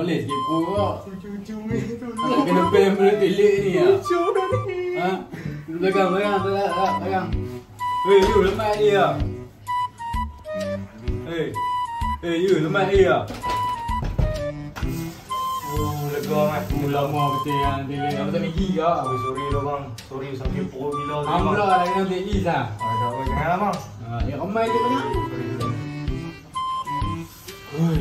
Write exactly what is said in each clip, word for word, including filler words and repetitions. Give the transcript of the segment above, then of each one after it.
boleh sikit pun. Cucu ni tu. Aku kena pen boleh telik ni ya. Cucu dah ni. Ha? Belakang, belakang, belakang, belakang. Hei, you lemat dia ya. Hei. Hei, you lemat dia ya. Oh, lega kan. Lama betul yang telik. Apa tak gigi ya? Oh, sorry lah bang. Sorry sampai pukul bila tu. Hang pula dah kena telik dah. Ada apa jangan bang. Ha, yang ramai tu banyak. Oi.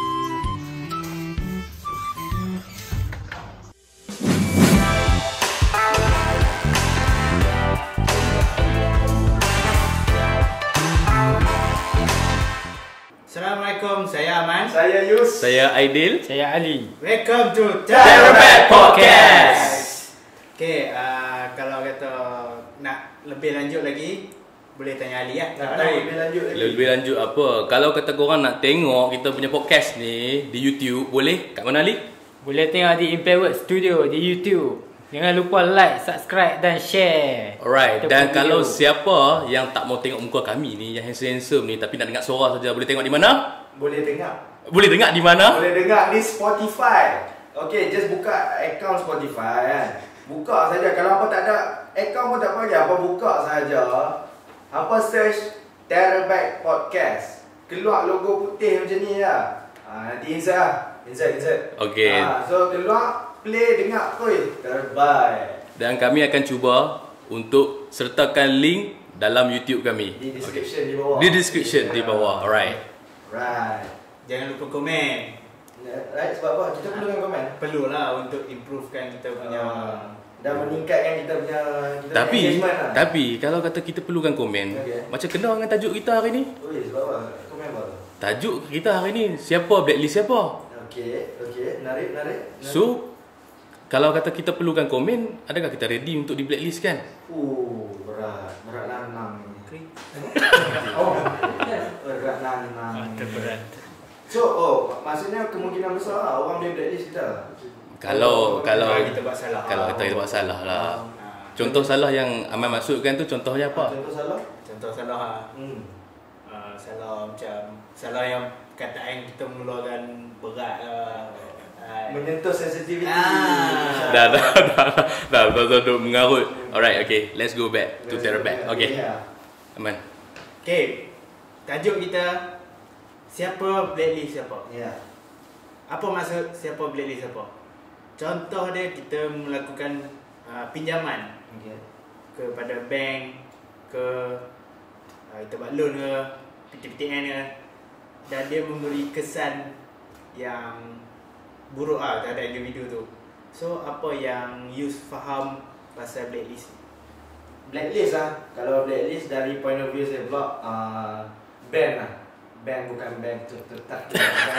Assalamualaikum, saya Aman. Saya Yus. Saya Aidil. Saya Ali. Welcome to Terabat Podcast. Okay, uh, kalau kata nak lebih lanjut lagi, boleh tanya Ali ya. Nak tahu lebih lanjut lagi. Lebih lanjut apa? Kalau kata korang nak tengok kita punya podcast ni di YouTube, boleh? Kat mana Ali? Boleh tengok di Impleworld Studio di YouTube. Jangan lupa like, subscribe dan share. Alright. Kita Dan buat kalau video. siapa yang tak mau tengok muka kami ni, yang handsome-handsome ni, tapi nak dengar suara saja, boleh tengok di mana? Boleh dengar. Boleh dengar di mana? Boleh dengar di Spotify. Okay, just buka account Spotify kan. Buka saja. Kalau apa tak ada account pun tak payah. Apa buka saja. Apa search Terabat Podcast. Keluar logo putih macam ni lah. Ha, nanti insert lah. Insert, insert. Okay. Ha, so keluar, play, dengar. Oi, terbaik. Dan kami akan cuba untuk sertakan link dalam YouTube kami. Di description di bawah. Di description di bawah. Alright. Right. Jangan lupa komen. Right, sebab apa? Kita perlukan komen. Perlulah untuk improvekan kita punya. Uh, dan meningkatkan kita punya, kita Tapi punya engagement lah. tapi kalau kata kita perlukan komen, Okay. macam kena dengan tajuk kita hari ni. Oi, sebab apa? Komen apa? Tajuk kita hari ni, siapa blacklist siapa? Okey, okey. Narik, narik. narik. So, kalau kata kita perlukan komen, adakah kita ready untuk di blacklist kan? Uh, berat. Berat nanang. Oh, berat nanang. Terberat. So, oh, maksudnya kemungkinan besar lah orang boleh blacklist kita. Kalau kalau Kalau kita buat salah. kalau kita kita buat salah lah. Ah, Contoh salah yang Aman maksudkan tu contohnya apa? Contoh salah? Contoh salah ah. Hmm. Uh, salah macam salah yang kataan kita mengeluarkan berat lah. Uh, Menyentuh sensitivity. Ah. Dah dah dah dah dah dah dah mengarut. Alright, okay. Let's go back to Terabat. Okay. Yeah. Aman. Okay, tajuk kita siapa blacklist siapa. Yeah. Apa maksud siapa blacklist siapa? Contoh dia kita melakukan uh, pinjaman Okay. kepada bank ke uh, kita buat loan ke P T P T N ke, dan dia memberi kesan yang buruk lah terhadap individu tu. So apa yang Yus faham pasal blacklist? Blacklist lah. Kalau blacklist dari point of view saya pula uh, ban lah. Ban bukan ban tetap.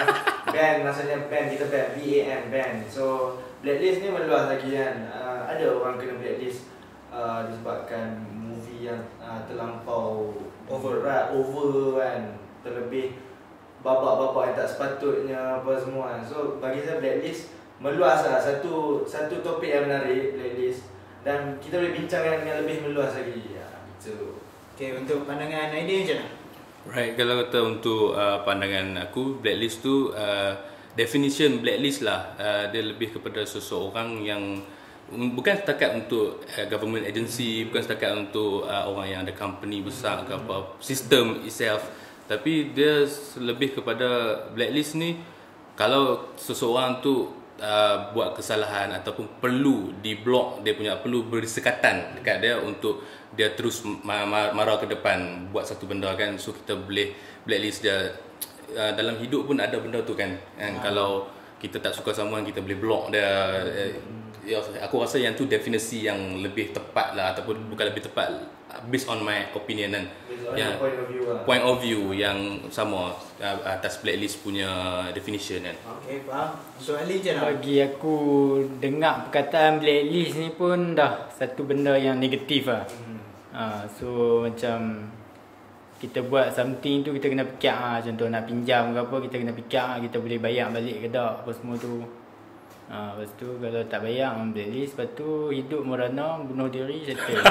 Ban maksudnya ban, kita ban, B A N, ban. So blacklist ni meluas lagi kan. Uh, ada orang kena blacklist uh, disebabkan movie yang uh, terlampau over, right, over kan. Terlebih babak-babak yang tak sepatutnya apa semua kan. So bagi saya blacklist meluas lah. Satu satu topik yang menarik, blacklist. Dan kita boleh bincangkan dengan lebih meluas lagi. Ya, gitu. Okay, untuk pandangan idea macam mana? Right, kalau kata untuk uh, pandangan aku, blacklist tu uh, definition blacklist lah, uh, dia lebih kepada seseorang yang um, bukan setakat untuk uh, government agency, bukan setakat untuk uh, orang yang ada company besar ke apa, system itself, tapi dia lebih kepada blacklist ni kalau seseorang tu uh, buat kesalahan ataupun perlu di block, dia punya perlu beri sekatan dekat dia untuk dia terus marah ke depan buat satu benda kan. So kita boleh blacklist dia. Uh, dalam hidup pun ada benda tu kan, kan? Ha. Kalau kita tak suka someone, kita boleh block dia. uh, ya, aku rasa yang tu definisi yang lebih tepat lah, ataupun bukan lebih tepat, based on my opinion kan, yang point of view lah. point of view yang sama uh, atas blacklist punya definition kan. Okay, faham. Untuk Ali macam mana? Bagi aku dengar perkataan blacklist ni pun dah satu benda yang negatif lah. Hmm. Ha, so macam kita buat something tu kita kena fikir ha, contoh nak pinjam ke apa kita kena fikir ha, kita boleh bayar balik ke tak apa semua tu. Ha, lepas tu kalau tak bayar on blacklist, lepas tu hidup merana bunuh diri settle.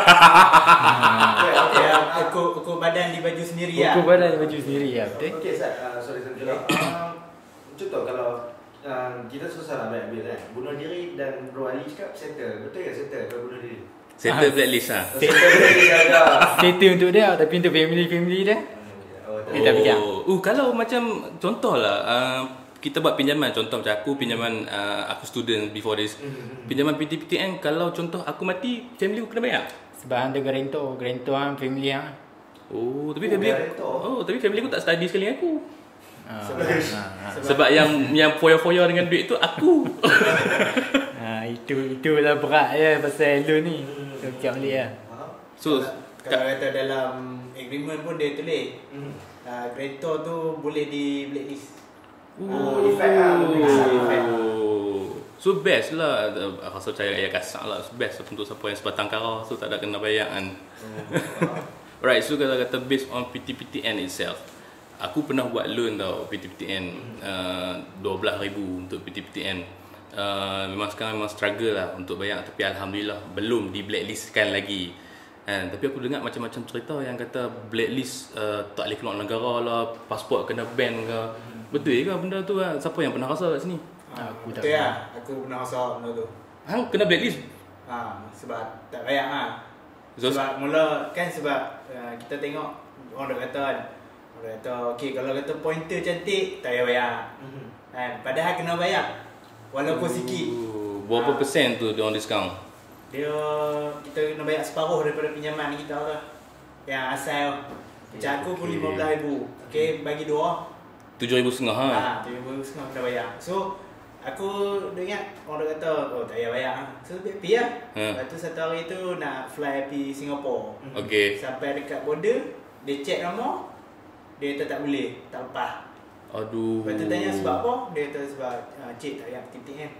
ha. Okay, ukur, ukur badan di baju sendiri lah. Ukur badan baju sendiri lah, betul? Okey, Ustaz. Uh, sorry, saya uh, contoh kalau uh, kita susah nak blackmail kan. Bunuh diri dan Bro Ali cakap settle. Betul ke settle kalau bunuh diri? Settle blacklist lah. Settle diri ada. Settle untuk dia, tapi untuk family-family dia Oh, Kita fikir. Oh, uh, kalau macam contoh lah, uh, kita buat pinjaman, contoh macam aku pinjaman, uh, aku student before this, pinjaman P T P T N, kalau contoh aku mati, family aku kena bayar? sebab ada guarantor, guarantor kan family ah. Oh, tapi Oh, family guarantor. Oh, tapi family aku tak study sekali aku. Ah, Sebab- ah, Sebab, Sebab yang yang foya-foya dengan duit tu aku. ah, itu itulah berat ya pasal loan ni. Fikir balik lah. Faham? So, kalau kata dalam agreement pun dia tulis Hmm. uh, grantor tu boleh di blacklist. Oh, effect lah. Effect. Oh. So best lah. Aku rasa percaya ayat kasar lah. Best untuk siapa yang sebatang kara. So tak ada kena bayar kan. Right, so kalau kata based on P T P T N itself, aku pernah buat loan tau P T P T N uh, dua belas ribu untuk P T P T N. Uh, memang sekarang memang struggle lah untuk bayar, tapi Alhamdulillah belum di blacklistkan lagi. And, tapi aku dengar macam-macam cerita yang kata blacklist uh, tak boleh keluar negara lah, pasport kena ban ke. Betul ke benda tu lah? Siapa yang pernah rasa kat sini? Aku tak Betul tahu. lah. Aku pernah rasa benda tu. Hang kena blacklist? Ha, sebab tak bayar lah. Zos- Sebab mula kan sebab uh, kita tengok orang dah kata kan. Orang dah kata okey kalau kata pointer cantik tak payah bayar. Mhm. Kan padahal kena bayar. Walaupun sikit. Oh, berapa persen tu dia orang discount? Dia kita kena bayar separuh daripada pinjaman kita tu. Yang asal macam aku pun Okey. lima belas ribu. Okey bagi dua. tujuh ribu setengah ha? Ha, tujuh ribu setengah kena bayar. So aku dengar orang dah kata oh tak payah bayar. So dia pergi lah. Ha. Lepas tu satu hari tu nak fly pergi Singapura. Okey. Sampai dekat border, dia check nama, dia kata tak boleh, tak lepas. Aduh. Lepas tu tanya sebab apa? Dia kata sebab uh, cik tak payah P T P T N.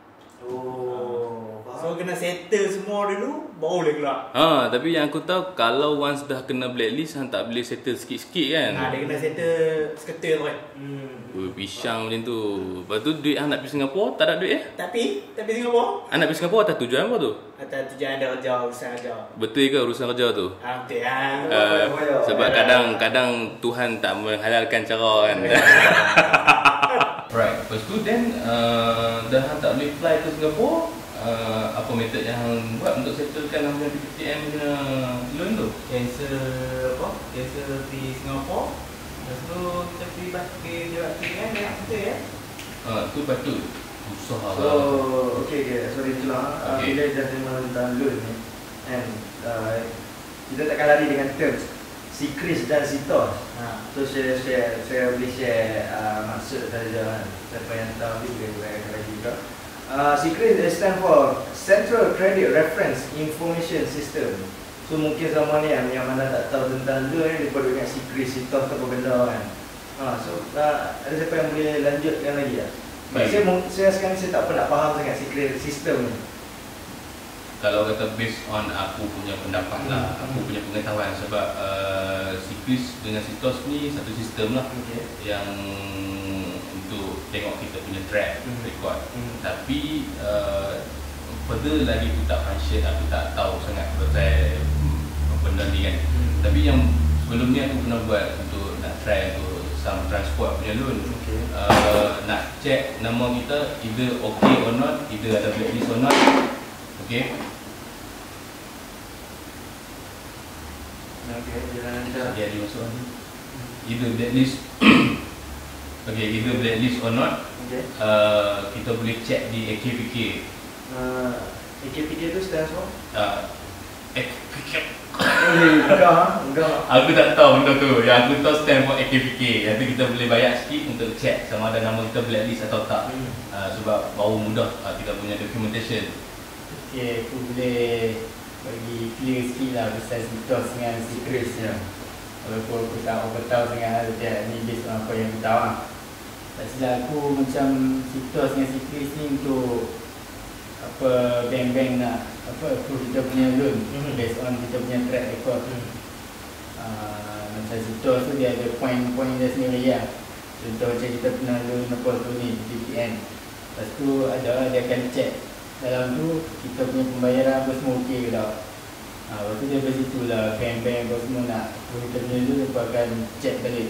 Oh, So kena settle semua dulu, baru boleh keluar. Ha, tapi yang aku tahu kalau once dah kena blacklist hang tak boleh settle sikit-sikit kan. Ha, dia kena settle seketul tu kan. Hmm. Oh, pisang macam tu. Lepas tu duit hang nak pergi Singapura, tak ada duit eh? Tapi, tapi Singapura, Hang nak pergi Singapura atas tujuan apa tu? atas tujuan ada kerja, urusan kerja. Betul ke urusan kerja tu? Ha, betul lah. Uh, sebab kadang-kadang Tuhan tak menghalalkan cara kan. Right, lepas tu then uh, dah hang tak boleh fly ke Singapura, uh, apa method yang hang buat untuk settlekan hang punya P T P T N punya loan tu? Cancel apa? Cancel pergi Singapura. Lepas tu kita pergi pergi jalan P T P T N dia nak betul ya. Uh, tu patut susah So, lah. okay, okay. Sorry itulah. Uh, Okay. Bila dah terima tentang loan ni, and uh, kita takkan lari dengan terms si Chris dan si Tos. Ha. So saya share, saya boleh share uh, maksud saja kan. Siapa yang tahu dia boleh uraikan lagi juga. Uh, si Chris dia stand for Central Credit Reference Information System. So mungkin sama ni yang, yang mana tak tahu tentang loan ni, dia perlu ingat si Chris, si Tos apa benda kan. Ha, so uh, ada siapa yang boleh lanjutkan lagi tak? Sebab Baik. saya, mung- saya sekarang saya tak pernah faham sangat si credit system ni. Kalau kata based on aku punya pendapat lah, Hmm. aku punya pengetahuan sebab uh, si Chris dengan si Tos ni satu sistem lah Okay. yang untuk tengok kita punya track Hmm. record. Hmm. Tapi uh, further lagi aku tak function, aku tak tahu sangat pasal hmm, benda ni kan. Hmm. Tapi yang sebelum ni aku pernah buat untuk nak try untuk some transport punya loan. Okay. Uh, nak check nama kita either okay or not, either ada blacklist or not. Okay. Okay, jalan dah. Dia ada masuk ni. Either blacklist okay, either blacklist or not, Okay. uh, kita boleh check di A K P K. Uh, A K P K tu stands for? Uh, A K P K. Eh, enggak, enggak. Aku tak tahu benda tu. Yang aku tahu stand for A K P K. Yang tu kita boleh bayar sikit untuk check sama ada nama kita blacklist atau tak. Hmm. Uh, sebab baru mudah uh, kita punya documentation. Okay, aku boleh bagi clear sikit lah pasal si Tos dengan si Chris Ya. Walaupun aku tak apa tahu sangat hal dia ni based on apa yang aku tahu lah. Tak silap aku macam si Tos dengan si Chris ni untuk apa bank-bank nak apa approve kita punya loan Mhm. based on kita punya track record. Hmm. Uh, macam si Tos tu dia ada point-point dia sendiri lah. Contoh macam kita pernah loan apa tu ni P T P N. Lepas tu ada lah dia akan check dalam tu kita punya pembayaran apa semua okey ke tak. Ha, lepas tu dia dari situ lah bank-bank apa semua nak approve kita punya loan, dia pun akan check balik. Ha,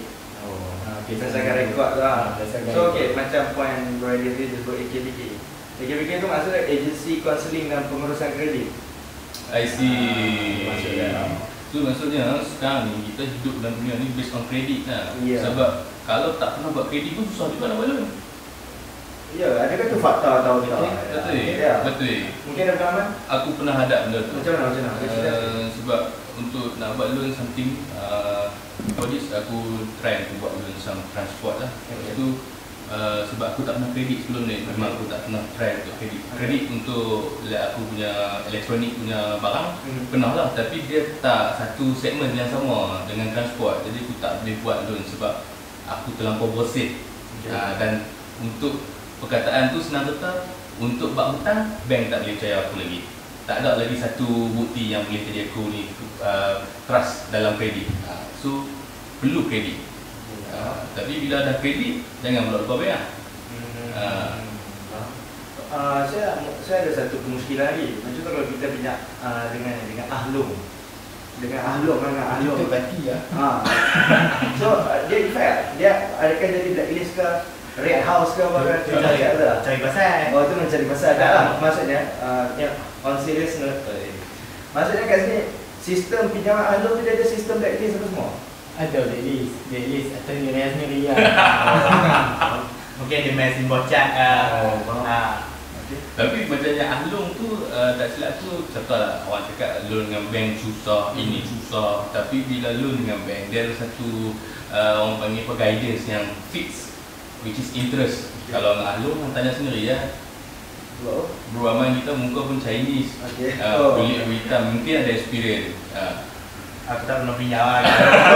Oh. Ah, Berdasarkan rekod tu lah. Berdasarkan So rekod. okay, macam point Royal dia sebut A K B K. A K B K tu maksudnya agensi kaunseling dan pengurusan kredit. I see. Maksudnya. So maksudnya sekarang ni kita hidup dalam dunia ni based on kredit lah. Ya. Sebab kalau tak pernah buat kredit pun susah juga nak buat loan. Ya, adakah tu fakta atau tak? Betul. Ya. Betul. Mungkin ada pengalaman? Aku pernah hadap benda tu. Macam mana? Macam mana? Uh, sebab untuk nak buat loan something uh, for this aku try aku buat loan some transport lah. Lepas tu uh, sebab aku tak pernah kredit sebelum ni, memang aku tak pernah try untuk kredit. Kredit untuk like, aku punya elektronik punya barang Hmm. pernah lah, tapi dia tak satu segmen yang sama dengan transport. Jadi aku tak boleh buat loan sebab aku terlampau bosit. Okay. Uh, dan untuk perkataan tu senang kata, untuk bab hutang, bank tak boleh percaya aku lagi. Tak ada lagi satu bukti yang boleh jadi aku ni uh, trust dalam kredit. Uh, so perlu kredit. Uh, tapi bila ada kredit, jangan pula lupa bayar. Uh, Uh, saya saya ada satu kemuskilan lagi. Macam tu kalau kita pinjam uh, dengan dengan ahlum. Dengan ahlum dengan ahlum. Itu parti lah. Ha. So uh, dia effect dia adakah jadi blacklist ke red house ke apa kan? Cari, cari, Ada. cari pasal. Oh tu mencari pasal tak lah. Maksudnya uh, yang on serious note. eh. Maksudnya kat sini sistem pinjaman ahlum tu dia ada sistem blacklist apa semua. Ada blacklist. Blacklist atau nilai sendiri lah. Mungkin dia main simbol cat ke. Oh, faham. Ha. Tapi macam yang ahlung tu uh, tak silap tu contohlah orang cakap loan dengan bank susah, hmm. ini susah. Tapi bila loan dengan bank dia ada satu uh, orang panggil apa guidance yang fix, which is interest. Okay. Kalau dengan ahlung orang tanya sendiri ya. Wow. Bro Aman kita muka pun Chinese. Okay. Uh, Oh. kulit hitam mungkin ada experience. Uh, Aku tak pernah pinjam lah.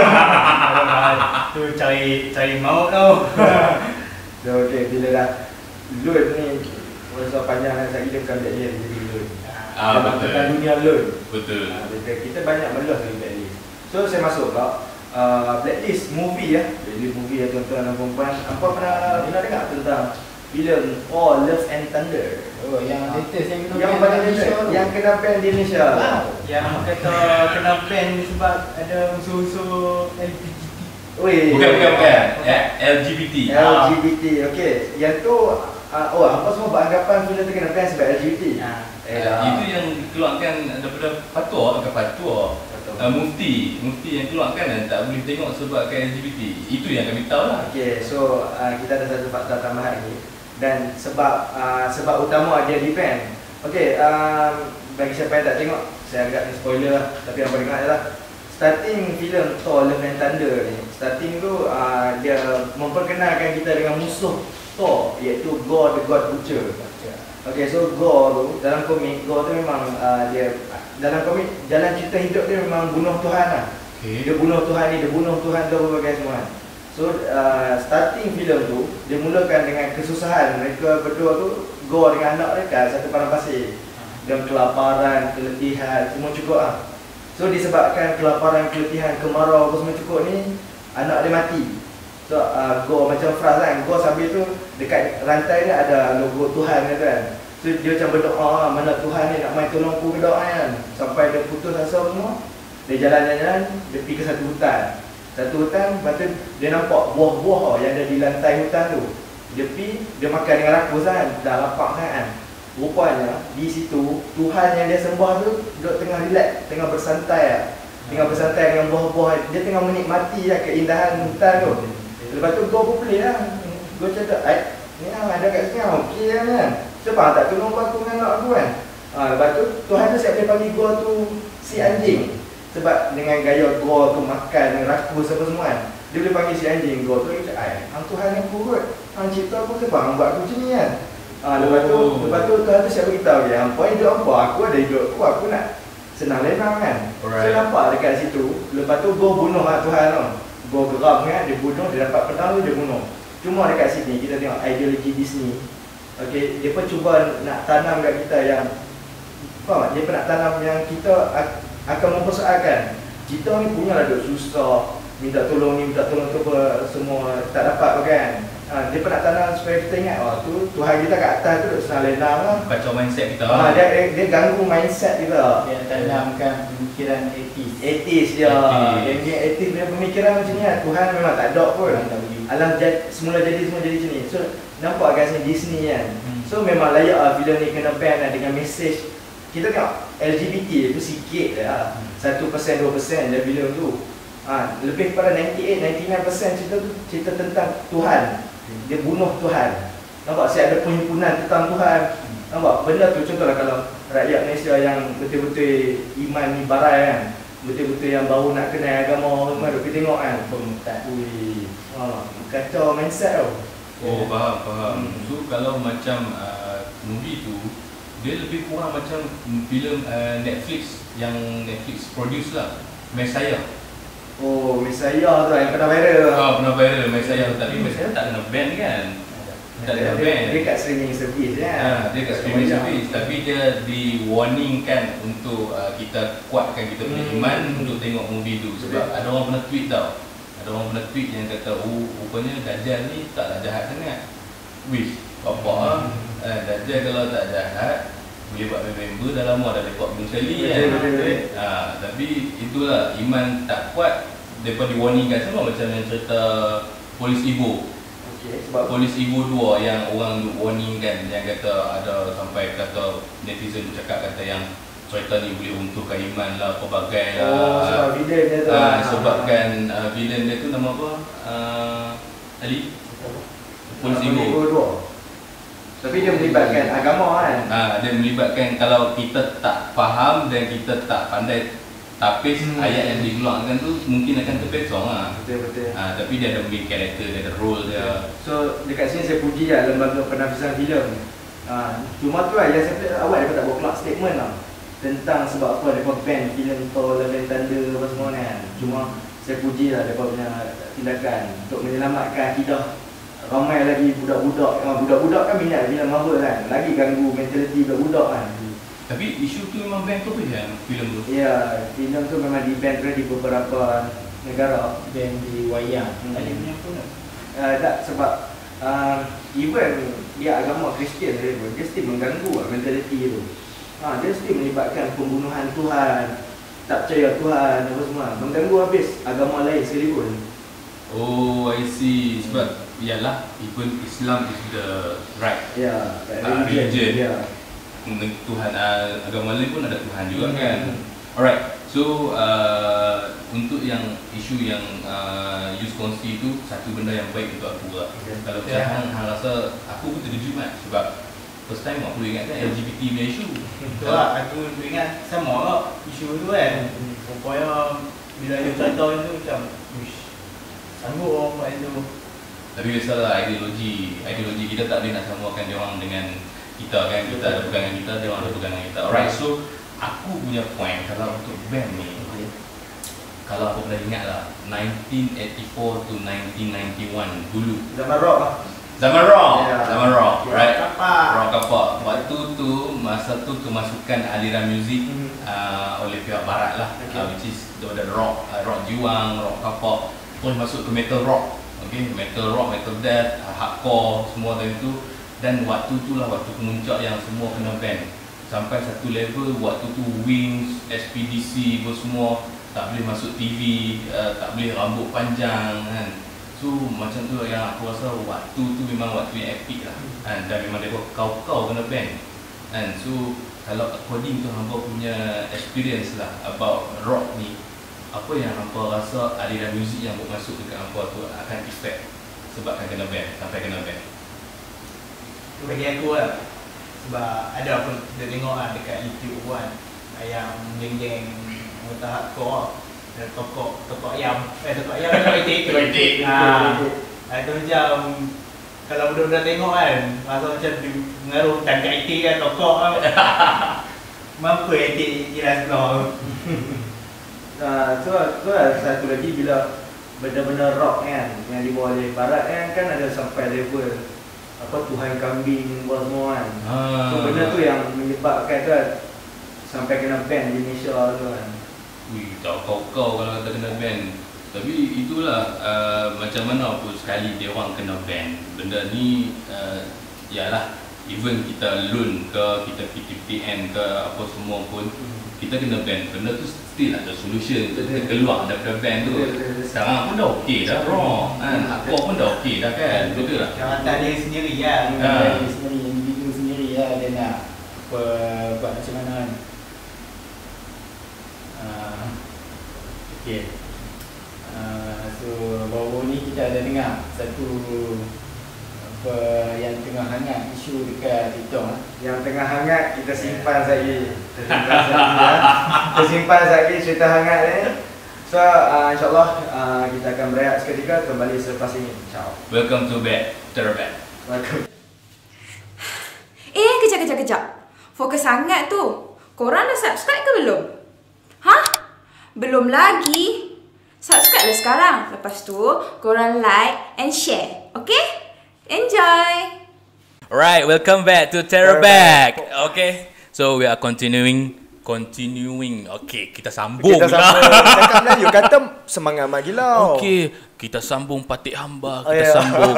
Tu cari cari maut tu. So okay bila dah loan ni masa panjang kan saya kita bukan blacklist jadi loan. Ah, Dalam betul. tentang dunia loan. betul. Ah, kita, kita banyak melos dari blacklist. So saya masuk pula uh, blacklist movie ya. Blacklist movie ya tuan-tuan dan puan-puan. Apa pernah pernah dengar tentang filem Oh Love and Thunder? Oh, yang latest yang kena Yang ban paling Malaysia latest, tu. yang kena ban di Malaysia. Wow. Yang kata kena ban sebab ada unsur-unsur L G B T. Weh. Bukan bukan bukan. Ya, L G B T. L G B T. Okey, yang tu uh, oh apa semua beranggapan filem tu kena ban sebab L G B T. Ha. Eh, Uh, itu yang dikeluarkan daripada fatwa, bukan fatwa. Uh, mufti, mufti yang keluarkan dan tak boleh tengok sebab L G B T. Itu yang kami tahu lah. Okey, so uh, kita ada satu fakta tambahan ni dan sebab uh, sebab utama dia di ban. Okey, um, bagi siapa yang tak tengok, saya agak ni spoiler lah, tapi apa dengar je lah. Starting filem Thor Love and Thunder ni, starting tu uh, dia memperkenalkan kita dengan musuh Thor iaitu Gore the God Butcher. Okey, so Gore tu dalam komik, Gore tu memang uh, dia dalam komik jalan cerita hidup dia memang bunuh Tuhan lah. Okay. Dia bunuh Tuhan ni, dia bunuh Tuhan tu berbagai semua. So uh, starting filem tu dia mulakan dengan kesusahan mereka berdua tu, Gore dengan anak mereka satu padang pasir. Dan kelaparan, keletihan, semua cukup lah. So disebabkan kelaparan, keletihan, kemarau apa semua cukup ni, anak dia mati. So uh, Gore macam frust kan, Gore sambil tu dekat rantai dia ada logo Tuhan kan kan. So dia macam berdoa, mana Tuhan ni nak main tolong aku berdoa kan. Sampai dia putus asa semua, dia jalan-jalan, dia pergi ke satu hutan. Satu hutan, lepas tu dia nampak buah-buah yang ada di lantai hutan tu. Dia pergi, dia makan dengan rakus kan, dah lapar kan. Rupanya di situ Tuhan yang dia sembah tu duduk tengah relax, tengah bersantai lah. Tengah bersantai dengan buah-buah, dia tengah menikmati lah keindahan hutan tu. Lepas tu Gore pun pelik lah. Gore cakap, "Ai, ni lah ada kat sini lah, okey lah kan. Sebab tak tolong aku dengan anak aku kan." Ha, lepas tu Tuhan tu siap dia panggil Gore tu si anjing. Sebab dengan gaya Gore tu makan dengan rakus apa semua kan, dia boleh panggil si anjing. Gore tu dia cakap, "Ai, hang Tuhan aku kot. Hang cipta aku sebab hang buat aku macam ni kan." Ha, lepas tu, Oh. lepas tu Tuhan tu siap beritahu dia, "Hampa hidup apa? Aku ada hidup aku, aku nak senang lenang kan." Alright. So nampak dekat situ, lepas tu Gore bunuh lah Tuhan tu. Gore geram kan, dia bunuh, dia dapat pedang tu dia bunuh. Cuma dekat sini kita tengok ideologi Disney. Okey, dia pun cuba nak tanam kat kita yang faham tak? Dia pun nak tanam yang kita ak- akan mempersoalkan. Kita ni punya lah duk susah, minta tolong ni, minta tolong tu apa, semua tak dapat kan. Ha, dia pernah tanam supaya kita ingat, oh tu Tuhan kita kat atas tu duduk senang lenang lah. Kacau mindset kita. Ha, dia, dia, dia ganggu mindset kita. Dia tanamkan pemikiran etis. Etis dia. Etis. Dia dia etis punya pemikiran macam ni lah. Tuhan memang tak ada pun. Tuhan tak bagi. Alam jad, semula jadi semua jadi macam ni. So nampak kat sini Disney kan. Hmm. So memang layak lah filem ni kena ban lah dengan mesej. Kita tengok L G B T tu sikit lah. satu peratus dua peratus dia filem tu. Ha, lebih pada sembilan puluh lapan sembilan puluh sembilan peratus cerita tu cerita tentang Tuhan. Dia bunuh Tuhan. Nampak saya ada perhimpunan tentang Tuhan. Nampak benda tu contohlah kalau rakyat Malaysia yang betul-betul iman ni barai kan. Betul-betul yang baru nak kenal agama semua tu kita tengok kan. Pemutad. Ui. Ha, kacau mindset tau. Oh, faham, faham. Hmm. So kalau macam uh, movie tu dia lebih kurang macam filem uh, Netflix yang Netflix produce lah. Messiah. Oh, Messiah tu yang pernah viral. Oh, pernah viral Messiah tapi Messiah tak kena ban kan? Tak Dia, kena dia, ban. dia kat streaming service kan. Ha, dia kat streaming service tapi dia di warningkan untuk uh, kita kuatkan kita punya Hmm. iman untuk tengok movie tu sebab Betul. ada orang pernah tweet tau. Ada orang pernah tweet yang kata oh rupanya Dajjal ni taklah jahat sangat. Wish, apa ah? Eh, Dajjal kalau tak jahat boleh buat member dah lama dah report belum sekali Betul, kan. betul, betul. Ha, tapi itulah iman tak kuat depa diwarningkan sama macam yang cerita Polis Ibo. Okey, sebab Polis Ibo dua yang orang warning kan yang kata ada sampai kata netizen tu cakap kata yang cerita ni boleh runtuhkan iman lah pelbagai lah. oh, sebab villain dia tu. Ah, sebabkan uh, villain dia tu nama apa? Uh, Ali Polis Ibo. dua. Tapi dia melibatkan agama kan. Ah, dia melibatkan kalau kita tak faham dan kita tak pandai tapis Hmm. ayat yang dikeluarkan tu mungkin akan terpesong lah. Betul betul. Ah, tapi dia ada main karakter, dia ada role dia. So dekat sini saya puji lah lembaga penafisan filem. Ha, cuma tu lah yang saya pilih awal dia tak buat keluar statement lah tentang sebab apa mereka ban filem Thor Love and Thunder apa semua kan. Cuma saya puji lah mereka punya tindakan untuk menyelamatkan akidah ramai lagi budak-budak. Ha, budak-budak kan minat filem Marvel kan. Lagi ganggu mentaliti budak-budak kan. Tapi isu tu memang ban tu apa yang filem tu? Ya, filem tu memang di ban di beberapa negara. Dan di wayang. Hmm. Ada punya pun tak? Uh, tak sebab uh, even dia agama Kristian dia pun dia still mengganggu lah mentaliti tu. Ha, dia still melibatkan pembunuhan Tuhan, tak percaya Tuhan apa semua. Mengganggu habis agama lain sekalipun. Oh, I see. Sebab ialah even Islam is the right Ya, Ah, religion. Ya. Tuhan uh, agama lain pun ada Tuhan juga Hmm. kan. Alright. So uh, untuk yang isu yang uh, use kongsi tu satu benda yang baik untuk aku lah. Okay. Kalau Yeah. macam hang, hang rasa aku pun terkejut kan sebab first time aku ingat kan L G B T punya isu. Betul lah, aku ingat sama lah isu tu kan. Rupanya bila dia cerita tu macam wish, sanggup orang buat itu. Tapi biasalah ideologi, ideologi kita tak boleh nak samakan dia orang dengan kita kan. Kita ada pegangan kita, dia orang ada pegangan kita. Alright, so aku punya point kalau untuk band ni, kalau aku pernah ingat lah nineteen eighty-four to nineteen ninety-one dulu Zaman rock lah. zaman rock, Yeah. zaman rock, right? Apa? Rock apa? Waktu tu masa tu kemasukan aliran muzik Mhm. uh, oleh pihak barat lah, Okay. uh, which is ada rock, uh, rock jiwang, rock apa, terus masuk ke metal rock, okay, metal rock, metal death, uh, hardcore semua dari tu. Dan waktu tu lah waktu kemuncak yang semua kena ban. Sampai satu level waktu tu Wings, S P D C pun semua tak boleh masuk T V, uh, tak boleh rambut panjang kan. So macam tu yang aku rasa waktu tu memang waktu yang epic lah kan. Dan memang dia kau-kau kena ban kan. So kalau according to hampa punya experience lah about rock ni, apa yang hampa rasa aliran muzik yang buat masuk dekat hampa tu akan effect sebabkan kena ban, sampai kena ban? Bagi aku lah, sebab ada aku dia tengok lah dekat YouTube kan, yang geng-geng anggota hardcore ada tokok tokok ayam, eh tokok ayam tokok itik Tokok itik. ha, itu macam kalau budak-budak tengok kan rasa macam dia mengaruh tangkap itik kan tokok kan mampu itik kira sebelah. Nah, tu tu lah satu lagi bila benda-benda rock kan yang dibawa oleh barat kan kan ada sampai level apa Tuhan kambing buat semua kan. Ah. So benda tu yang menyebabkan tu kan, sampai kena ban di Malaysia tu kan. Wih, tahu kau-kau kalau kata kena ban. Tapi itulah uh, macam mana pun sekali dia orang kena ban. Benda ni uh, yalah, even kita loan ke, kita P T P N ke apa semua pun kita kena ban. Benda tu still ada solution. Kita keluar daripada ban tu. Sekarang pun dah okey dah bro. Kan aku pun dah okey dah kan. Betul tak? Jangan tak dia sendiri lah. Ha. Dia sendiri, individu sendiri lah dia nak apa, buat macam mana kan. Uh, okay. Uh, so baru ni kita ada dengar satu apa yang tengah hangat isu dekat TikTok lah. Yang tengah hangat kita simpan lagi. Kita simpan lagi ya. Kita simpan lagi cerita hangat ni. So uh, insyaAllah uh, kita akan berehat seketika kembali selepas ini. Ciao. Welcome to bed, Terabed. Welcome. Eh, kejap, kejap, kejap. Fokus sangat tu. Korang dah subscribe ke belum? Hah? Belum lagi? Subscribe lah sekarang. Lepas tu, korang like and share. Okay? Enjoy! Alright, welcome back to Terabed. Okay, so we are continuing, continuing. Okay, kita sambung Kita lah. sambung cakap Melayu kata semangat mak gila. Okay, kita sambung patik hamba. Oh, Kita yeah. sambung.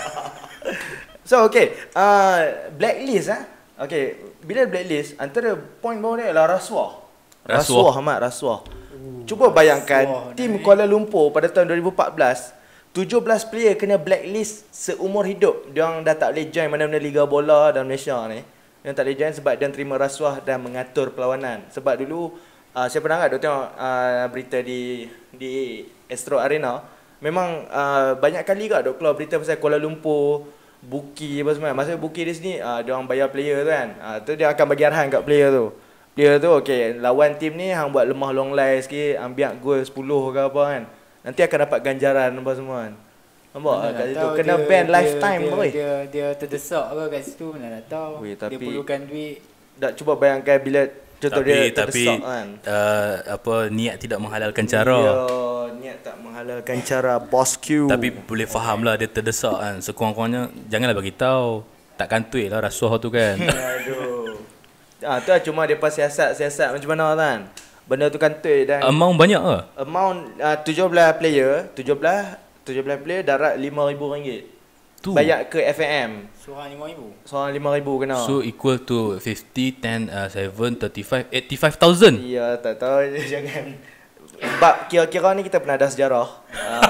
So okay, uh, blacklist ah. Okay, bila blacklist antara poin bawah ni adalah rasuah. Rasuah. Rasuah amat rasuah. Cuba bayangkan rasuah tim ni. Kuala Lumpur pada tahun dua ribu empat belas, tujuh belas player kena blacklist seumur hidup. Diorang dah tak boleh join mana-mana liga bola dalam Malaysia ni. Diorang tak boleh join sebab dia terima rasuah dan mengatur perlawanan. Sebab dulu uh, saya pernah agak tengok uh, berita di di Astro Arena. Memang uh, banyak kali kat dok keluar berita pasal Kuala Lumpur, Buki apa semua. Maksudnya Buki di sini uh, dia orang bayar player tu kan. Uh, tu dia akan bagi arahan kat player tu. Player tu okey, lawan tim ni hang buat lemah long lie sikit, ambil gol sepuluh ke apa kan. Nanti akan dapat ganjaran apa semua kan. Nampak Mana kat nak situ tahu kena dia- ban dia- lifetime dia, boy. Dia dia terdesak ke kat situ, mana nak tahu. Weh, Dia tapi- perlukan duit. Dak cuba bayangkan bila contoh tapi dia tapi terdesak kan. uh, apa niat tidak menghalalkan cara. Ya, niat tak menghalalkan cara bos Q. Tapi boleh faham lah dia terdesak kan. Sekurang-kurangnya janganlah bagi tahu. Tak kantui lah rasuah tu kan. Aduh. Ah tu lah cuma depa siasat-siasat macam mana kan. Benda tu kantoi dan Amount banyak ke? amount uh, tujuh belas player, tujuh belas tujuh belas player darat lima ribu ringgit. Tu. Bayar ke F A M. Seorang lima ribu. Seorang lima ribu kena. So equal to fifty, ten, uh, seven, thirty-five, eighty-five thousand. Ya, tak tahu jangan. Bab kira-kira ni kita pernah ada sejarah. Uh,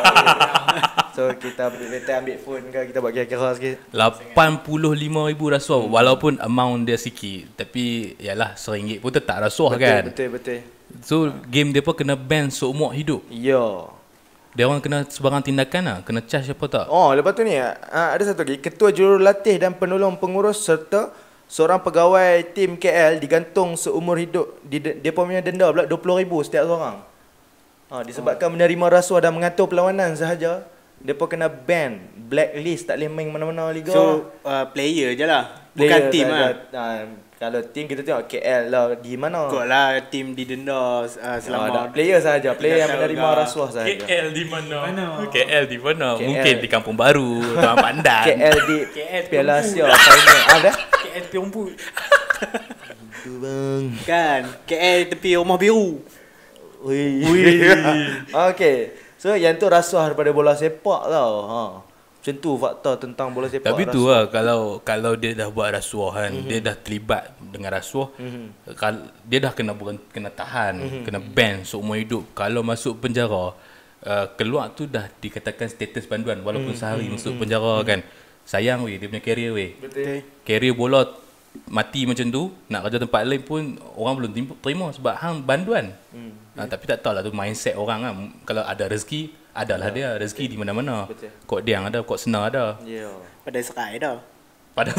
so kita kita ambil phone ke kita buat kira-kira sikit. lapan puluh lima ribu rasuah walaupun amount dia sikit tapi yalah seringgit pun tetap rasuah Betul, kan. betul betul. So game dia pun kena ban seumur hidup. Ya. Dia orang kena sebarang tindakan lah, kena charge apa tak. Oh, lepas tu ni uh, ada satu lagi, ketua jurulatih dan penolong pengurus serta seorang pegawai tim K L digantung seumur hidup. Di, dia pun punya denda pula dua puluh ribu setiap seorang. Ha, disebabkan menerima rasuah dan mengatur perlawanan sahaja. Dia pun kena ban, blacklist, tak boleh main mana-mana liga. So uh, player je lah. Player Bukan team tak lah. ada- ha, kalau tim kita tengok K L lah di mana. Kot lah team didenda uh, Ha, selama tak, player sahaja, player yang tiga tahun menerima lah. rasuah sahaja. K L di mana? Mana? K L di mana? K L. Mungkin di Kampung Baru, Taman Pandan. K L di K L Piala Perempu. Asia final. Ada? K L Perempu. Tu bang. kan K L tepi rumah biru. Ui. Okey. So yang tu rasuah daripada bola sepak tau. Ha. Macam tu fakta tentang bola sepak. Tapi tu rasuah. lah kalau kalau dia dah buat rasuah kan, mm-hmm. dia dah terlibat dengan rasuah, mm-hmm. kal- dia dah kena bukan kena tahan, mm-hmm. kena ban seumur hidup. Kalau masuk penjara, uh, keluar tu dah dikatakan status panduan walaupun mm-hmm. sehari masuk penjara kan. Sayang weh dia punya career weh. Betul. Career bola mati macam tu, nak kerja tempat lain pun orang belum tim- terima sebab hang banduan. Hmm. Ha, tapi tak tahulah tu mindset orang kan. Kalau ada rezeki, adalah dia rezeki di mana-mana. Betul. Kok dia ada, kok senar ada. Ya. Pada serai dah. Pada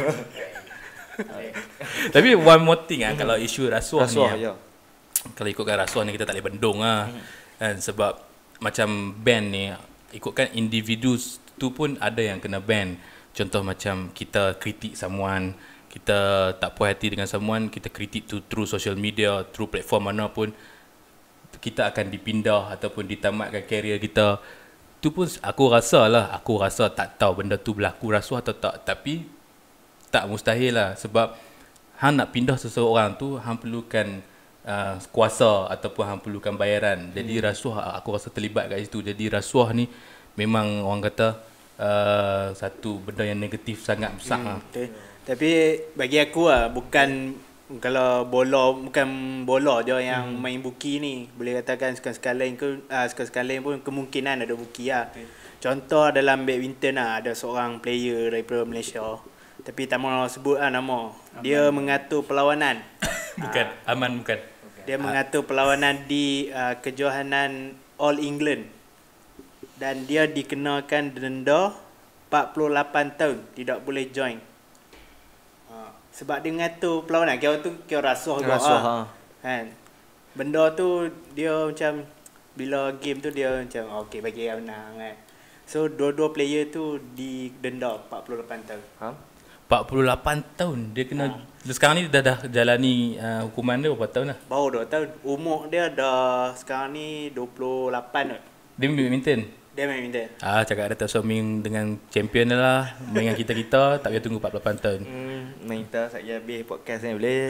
Tapi one more thing ah, kalau isu rasuah, Rasuah ni ya. kalau ikutkan rasuah ni kita tak boleh bendung ah. Kan sebab macam ban ni ikutkan individu tu pun ada yang kena ban. Contoh macam kita kritik someone, kita tak puas hati dengan someone, kita kritik tu through social media, through platform mana pun, kita akan dipindah ataupun ditamatkan career kita. Tu pun aku rasa lah, aku rasa tak tahu benda tu berlaku rasuah atau tak, tapi tak mustahil lah sebab hang nak pindah seseorang tu hang perlukan uh, kuasa ataupun hang perlukan bayaran. Jadi hmm. rasuah aku rasa terlibat kat situ. Jadi rasuah ni memang orang kata uh, satu benda yang negatif sangat besar. Hmm. Okay. Tapi bagi aku lah, bukan kalau bola, bukan bola je yang hmm. main buki ni. Boleh katakan sekali-sekala ke uh, sekali-sekala pun kemungkinan ada buki lah. Okay. Contoh dalam badminton lah, ada seorang player daripada Malaysia. Tapi tak mahu sebut lah nama. Dia Aman. mengatur perlawanan. Bukan, uh, Aman bukan. Dia uh. mengatur perlawanan di uh, kejohanan All England. Dan dia dikenakan denda empat puluh lapan tahun. Tidak boleh join. Uh, sebab dia mengatur perlawanan. Kira tu kira rasuah juga Rasuah lah. Kan? Benda tu dia macam, bila game tu dia macam, okay bagi dia menang kan. So dua-dua player tu didenda empat puluh lapan tahun. Ha? empat puluh lapan tahun dia kena. Ha. Sekarang ni dah dah jalani uh, hukuman dia berapa tahun dah? Baru dua tahun. Umur dia dah sekarang ni dua puluh lapan kot. Dia main badminton. Dia main badminton. Ah, cakap dia tak usah main dengan champion dia lah. Main dengan kita-kita, tak payah tunggu empat puluh lapan tahun. Hmm, main kita saya habis podcast ni boleh.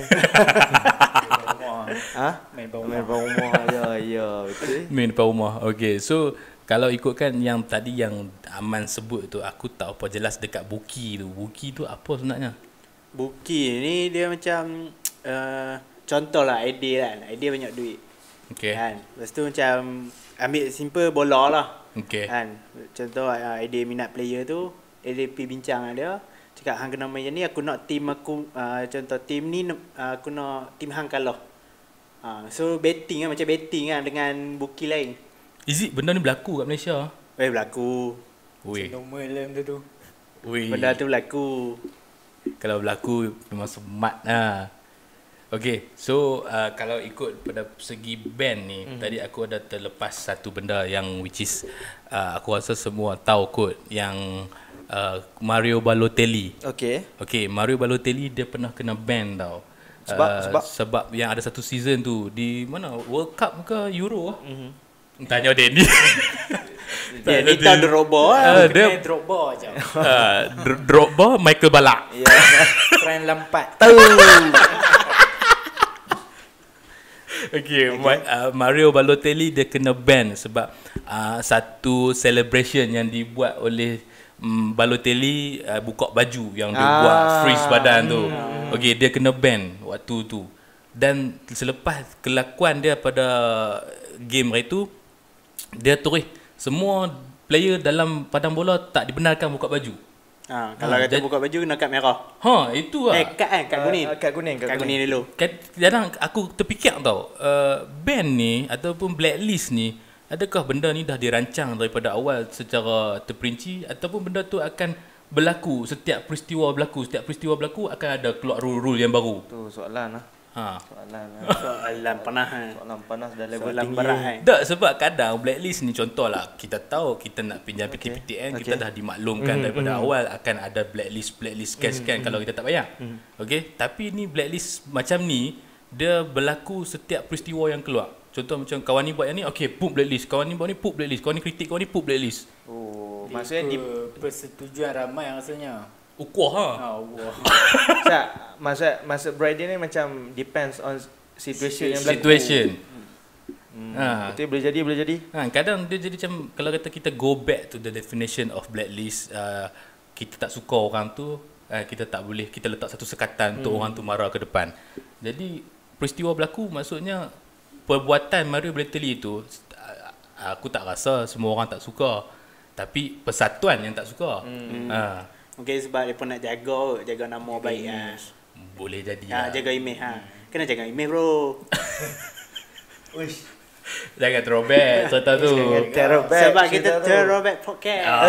Ha? Main bawah Main bawah rumah. Ya, ya, betul. Main depan rumah. Okay, so kalau ikutkan yang tadi yang Aman sebut tu, aku tak apa jelas dekat buki tu. Buki tu apa sebenarnya? Buki ni dia macam uh, contohlah idea kan. Idea banyak duit. Okay. Kan. Lepas tu macam ambil simple bola lah. Okay. Kan. Contoh uh, idea minat player tu, idea pergi bincang dengan dia. Cakap hang kena main ni, aku nak team aku uh, contoh team ni uh, aku nak team hang kalah. Uh, so betting kan, macam betting kan dengan buki lain. Is it benda ni berlaku kat Malaysia? Eh berlaku. Ui. Normal lah benda tu. Ui. Benda tu berlaku. Kalau berlaku memang smart lah. Okay, so uh, kalau ikut pada segi band ni, mm-hmm. tadi aku ada terlepas satu benda yang which is uh, aku rasa semua tahu kot, yang uh, Mario Balotelli. Okay. Okay, Mario Balotelli dia pernah kena ban tau. Sebab uh, sebab sebab yang ada satu season tu di mana, World Cup ke Euro? Mm-hmm. Tanya Denny. Dia ni tahu Drogba lah. Uh, dia Kena Drogba je. uh, Drogba, Michael Ballack. Ya. Frank Lampard. Tahu. Okay, okay. Uh, Mario Balotelli dia kena ban sebab uh, satu celebration yang dibuat oleh um, Balotelli uh, buka baju yang dia ah. buat freeze badan tu. Hmm. Okay, dia kena ban waktu tu. Dan selepas kelakuan dia pada game itu, dia tulis semua player dalam padang bola tak dibenarkan buka baju. Ha, kalau ha, kata jad... buka baju kena kad merah. Ha, itu lah. Eh, kad kan, kad kuning. Uh, kad kuning, kad, kad kuning dulu. Kadang aku terfikir tau, uh, ban ni ataupun blacklist ni, adakah benda ni dah dirancang daripada awal secara terperinci ataupun benda tu akan berlaku setiap peristiwa berlaku, setiap peristiwa berlaku akan ada keluar rule-rule yang baru. Tu soalan lah. Ha. Soalan lah. Soalan panas kan. Soalan panas dah level Soalan tinggi. berat kan. Tak, sebab kadang blacklist ni contohlah, kita tahu kita nak pinjam Okay. P T P T N, Okay. kita dah dimaklumkan mm-hmm. daripada mm-hmm. awal akan ada blacklist blacklist case mm-hmm. kan kalau kita tak bayar. Mm-hmm. Okey, tapi ni blacklist macam ni dia berlaku setiap peristiwa yang keluar. Contoh macam kawan ni buat yang ni, okey, put blacklist. Kawan ni buat ni, put blacklist. Kawan ni kritik, kawan ni put blacklist. Oh, Dia maksudnya di persetujuan ramai rasanya. Ukuah ha. Ha, wah. tak, maksud maksud Brady ni macam depends on situation yang berlaku. Situation. Hmm. Ha. Betul, boleh jadi, boleh jadi. Ha, kadang dia jadi macam kalau kata kita go back to the definition of blacklist, uh, kita tak suka orang tu, uh, kita tak boleh kita letak satu sekatan hmm. untuk orang tu marah ke depan. Jadi peristiwa berlaku maksudnya perbuatan Mario Balotelli itu, uh, aku tak rasa semua orang tak suka, tapi persatuan yang tak suka. Hmm. Ha. Mungkin sebab dia pun nak jaga jaga nama jaga baik ah. Boleh jadi. Ha, lah. jaga image ha. Kena jaga image bro. Uish. Jangan throwback cerita tu. Throwback. Sebab kita throwback podcast. Oh,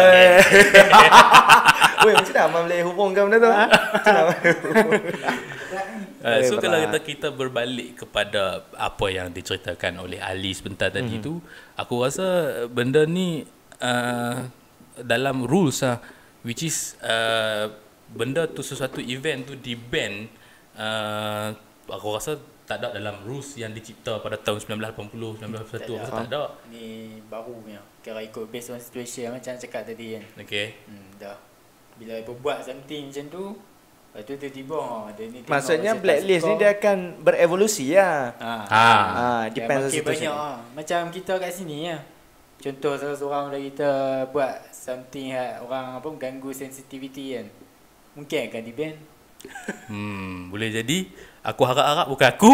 okay. Weh, macam mana Amal boleh hubungkan benda tu? Macam mana? Uh, so kalau kita kita berbalik kepada apa yang diceritakan oleh Ali sebentar tadi mm-hmm. tu, aku rasa benda ni uh, dalam rules lah, which is uh, benda tu sesuatu event tu di ban, uh, aku rasa tak ada dalam rules yang dicipta pada tahun sembilan belas lapan puluh, sembilan belas lapan puluh satu. Tak, tak ada. Ni baru punya. Kira ikut based on situation macam cakap tadi kan. Okay. Hmm, dah. Bila berbuat something macam tu, Lepas tu tiba-tiba oh, dia ni tengok Maksudnya macam tak blacklist ni suka. dia akan berevolusi lah. Ha. Ha. Ah, Dia depends on makin situation. banyak ah. Macam kita kat sini ya. Contoh salah seorang dari kita buat something yang orang apa ganggu sensitivity kan. Mungkin akan di-ban. Hmm, boleh jadi aku harap-harap bukan aku.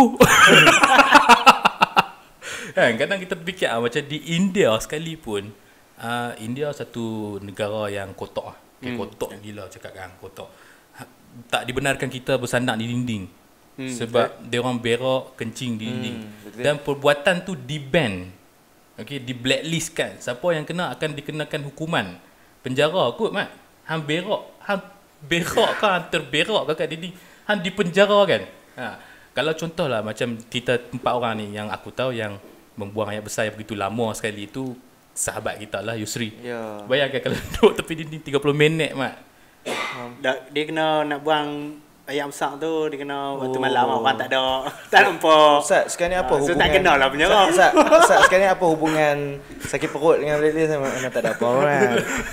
Kan kadang kita fikir ah, macam di India sekalipun, uh, India satu negara yang kotor ah. Okay, Hmm. kotor gila cakap kan, kotor. Ha, tak dibenarkan kita bersandar di dinding. Hmm, Sebab dia orang berak kencing di dinding. betul. Dan perbuatan tu di-ban. Okey, di blacklist kan. Siapa yang kena akan dikenakan hukuman penjara kot mat. Hang berak, hang berak kan, hang terberak ke kat dinding, hang dipenjara kan. Ha. Kalau contohlah macam kita empat orang ni yang aku tahu yang membuang air besar yang begitu lama sekali tu sahabat kita lah Yusri. Ya. Bayangkan kalau duduk tepi dinding tiga puluh minit mat. Dah, dia kena nak buang ayam besar tu, dia kena waktu Oh. malam orang tak ada tak nampak. Ustaz, sekarang ni apa Ah, so hubungan? tak kenal lah penjara. Ustaz, Ustaz, Ustaz, sekarang ni apa hubungan sakit perut dengan blacklist? Memang, memang tak ada apa kan.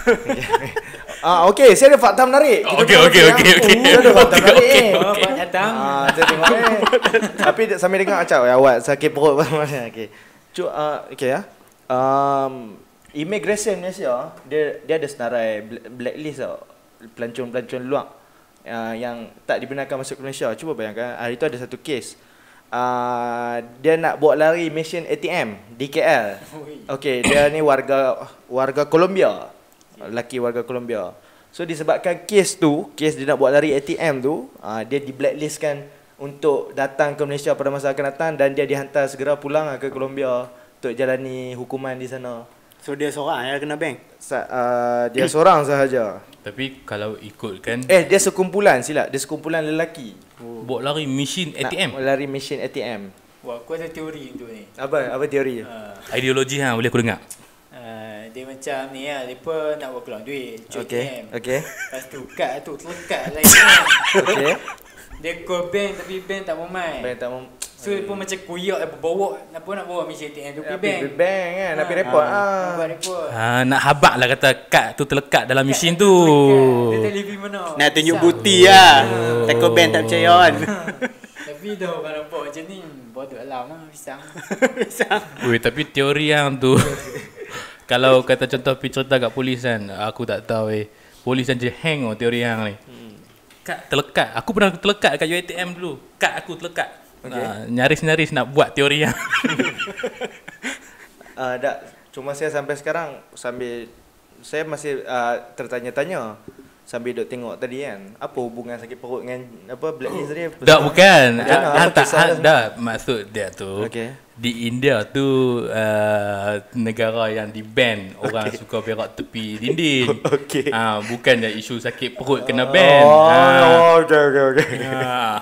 Ah, okey, saya ada fakta menarik. Kita Okey, tengok okey, yang- okey, okey. Saya ada fakta Okey, menarik okey, ni. Oh, Pak datang. Ah, saya tengok ni. Tapi dia- sambil dengar macam ya awak sakit perut macam okey. Cuk uh, okey ya. Um, Immigration Malaysia dia dia ada senarai bla- blacklist tau. Pelancong-pelancong luar uh, yang tak dibenarkan masuk ke Malaysia. Cuba bayangkan hari tu ada satu kes. Uh, dia nak buat lari mesin A T M di K L. Okey, dia ni warga warga Colombia. Lelaki warga Colombia. So disebabkan kes tu, kes dia nak buat lari A T M tu, uh, dia di blacklistkan untuk datang ke Malaysia pada masa akan datang dan dia dihantar segera pulang ke Colombia untuk jalani hukuman di sana. So dia seorang yang kena bank. Sa- uh, dia seorang sahaja. Tapi kalau ikutkan Eh, dia sekumpulan silap. Dia sekumpulan lelaki. buat lari mesin A T M. Nak lari mesin A T M. Wah, aku ada teori untuk ni. Apa apa teori? Uh, Ideologi ha boleh aku dengar. uh, dia macam ni lah, mereka nak buat keluar duit, cuci Okey. A T M. Okey. Lepas tu kad tu terlekat lain kan. Okey. Dia call bank tapi bank tak mau main. Bank tak mau. So dia pun macam koyak apa bawa apa nak bawa mesin A T M tu pergi bank. Bank. Bank kan, nak pergi Ah. report Ah, ah. buat report. Ha, nak habak lah kata kad tu terlekat dalam mesin tu. Dia telefon mana? Nak tunjuk Pisang. bukti lah. Takut bank tak percaya kan. Tapi dah orang nampak macam ni, bodoh alam lah pisang. Pisang. Ui, tapi teori yang tu kalau kata contoh pergi cerita kat polis kan, aku tak tahu eh. Polis kan je hang oh teori yang ni. Kad terlekat. Aku pernah terlekat kat U A T M dulu. Kad aku terlekat. Okey. Ha, nyaris-nyaris nak buat teori yang. Uh, tak, cuma saya sampai sekarang sambil saya masih uh, tertanya-tanya sambil duk tengok tadi kan, apa hubungan sakit perut dengan apa blacklist tadi? Tak, bukan. Macam mana? Ha, Apa tak kisah dia ada maksud dia tu. Okey. Di India tu uh, negara yang di ban orang Okey. suka berak tepi dinding. Okey. Ha, bukannya isu sakit perut kena ban. Oh, ha. oh, okey okey okey. Ha.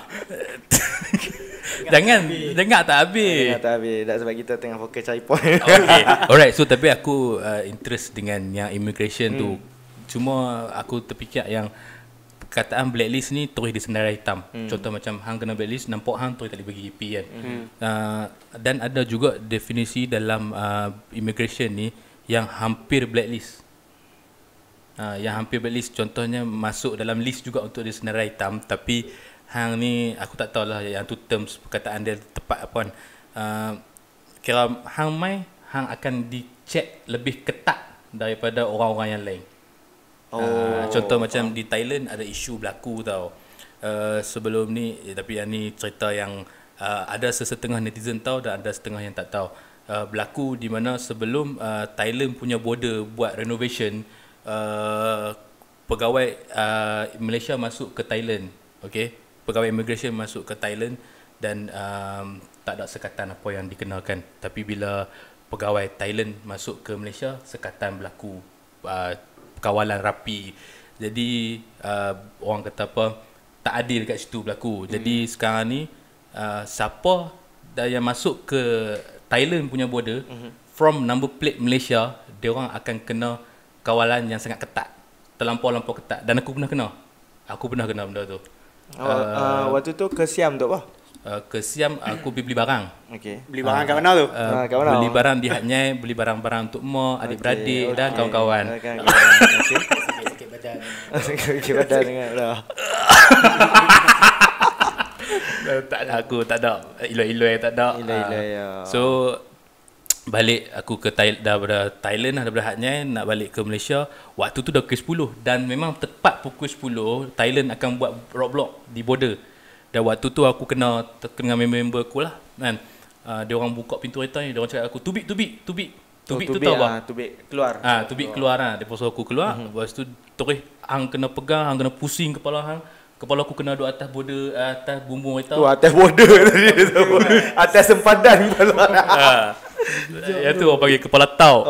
Jangan dengar tak habis. Tengah tak habis. Tak sebab kita tengah fokus cari point. Okay. Alright, so tapi aku uh, interest dengan yang immigration hmm. tu. Cuma aku terfikir yang perkataan blacklist ni terus disenarai hitam. Hmm. Contoh macam hang kena blacklist, nampak hang terus tak boleh bagi P kan. Hmm. Uh, dan ada juga definisi dalam uh, immigration ni yang hampir blacklist. Uh, yang hampir blacklist contohnya masuk dalam list juga untuk disenarai hitam, tapi hang ni aku tak tahulah yang tu terms perkataan dia tepat apa kan. Uh, kira hang mai hang akan dicek lebih ketat daripada orang-orang yang lain. Oh, uh, contoh macam di Thailand ada isu berlaku tau. Uh, sebelum ni eh, tapi yang ni cerita yang uh, ada sesetengah netizen tahu dan ada setengah yang tak tahu. Uh, berlaku di mana sebelum uh, Thailand punya border buat renovation, uh, pegawai uh, Malaysia masuk ke Thailand. Okey, pegawai immigration masuk ke Thailand dan um, tak ada sekatan apa yang dikenakan. Tapi bila pegawai Thailand masuk ke Malaysia, sekatan berlaku. Uh, kawalan rapi. Jadi uh, orang kata apa, tak adil kat situ berlaku. Jadi hmm. sekarang ni uh, siapa dah yang masuk ke Thailand punya border hmm. from number plate Malaysia, dia orang akan kena kawalan yang sangat ketat. Terlampau-lampau ketat. Dan aku pernah kena. Aku pernah kena benda tu. Oh, uh, uh, waktu tu ke Siam tu apa? Uh, ke Siam aku pergi beli barang. Okey. Beli barang kat mana tu? Uh, Ah, kat mana? beli barang di Hatnyai, beli barang-barang untuk mak, adik-beradik Okey, dan okey. kawan-kawan. Okey. Okey. Sikit-sikit badan. Okey badan dengan dah. Tak ada, aku tak ada. Iloi-iloi tak ada. Iloi-iloi, ya. So balik aku ke Thailand, daripada Thailand lah, daripada Hatnya nak balik ke Malaysia. Waktu tu dah pukul sepuluh dan memang tepat pukul sepuluh Thailand akan buat roadblock di border. Dan waktu tu aku kena dengan member-member aku lah kan. Uh, dia orang buka pintu kereta ni, dia orang cakap aku tubik tubik tubik. Tubik oh, tu tahu ah, apa? Tubik keluar. Ah, tubik keluar ah. Dia pasal aku keluar. Mm-hmm. Lepas tu terus hang kena pegang, hang kena pusing kepala hang. Kepala aku kena duduk atas border, atas bumbung kereta. Tu atas border tadi tu. Atas sempadan kepala. Ah. Ya tu orang panggil kepala tau.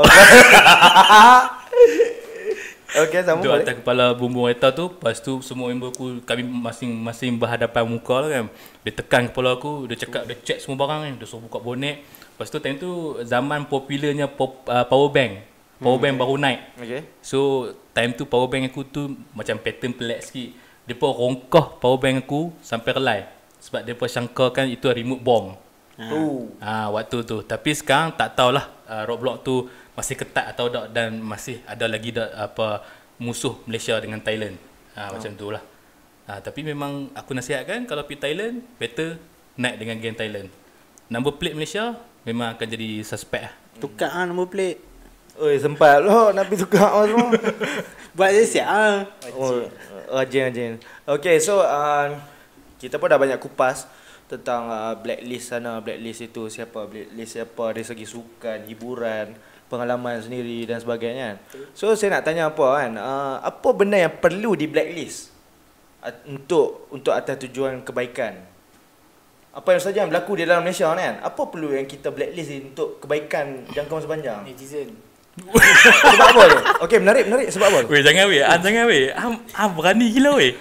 Okey, sama Duduk balik. atas kepala bumbung kereta tu. Lepas tu semua member aku, kami masing-masing berhadapan muka lah kan. Dia tekan kepala aku, dia cakap, dia check semua barang ni. Dia suruh buka bonet. Lepas tu time tu zaman popularnya pop, uh, power bank. Power hmm. bank baru naik. Okey. So time tu power bank aku tu macam pattern pelik sikit. Dia pun rongkah power bank aku sampai relai. Sebab dia pun sangkakan itu remote bomb. Oh. Ha, waktu tu. Tapi sekarang tak tahulah uh, roadblock tu masih ketat atau tak, dan masih ada lagi da, apa musuh Malaysia dengan Thailand. Ha, oh. Macam tu lah. Ha, tapi memang aku nasihatkan kalau pergi Thailand, better naik dengan geng Thailand. Number plate Malaysia memang akan jadi suspek lah. Tukar ah nombor plate. Oi, sempat lo nak pergi tukar apa semua. Buat dia siap ah. Oh, rajin rajin. Okey, so uh, kita pun dah banyak kupas tentang uh, blacklist sana, blacklist itu, siapa blacklist siapa dari segi sukan, hiburan, pengalaman sendiri dan sebagainya. So saya nak tanya apa kan, uh, apa benda yang perlu di blacklist uh, untuk untuk atas tujuan kebaikan? Apa yang saja yang berlaku di dalam Malaysia kan? Apa perlu yang kita blacklist untuk kebaikan jangka masa panjang? Netizen. Sebab apa tu? Okey, menarik menarik sebab apa? Weh, jangan weh, ah jangan weh. Ah, ah berani gila weh.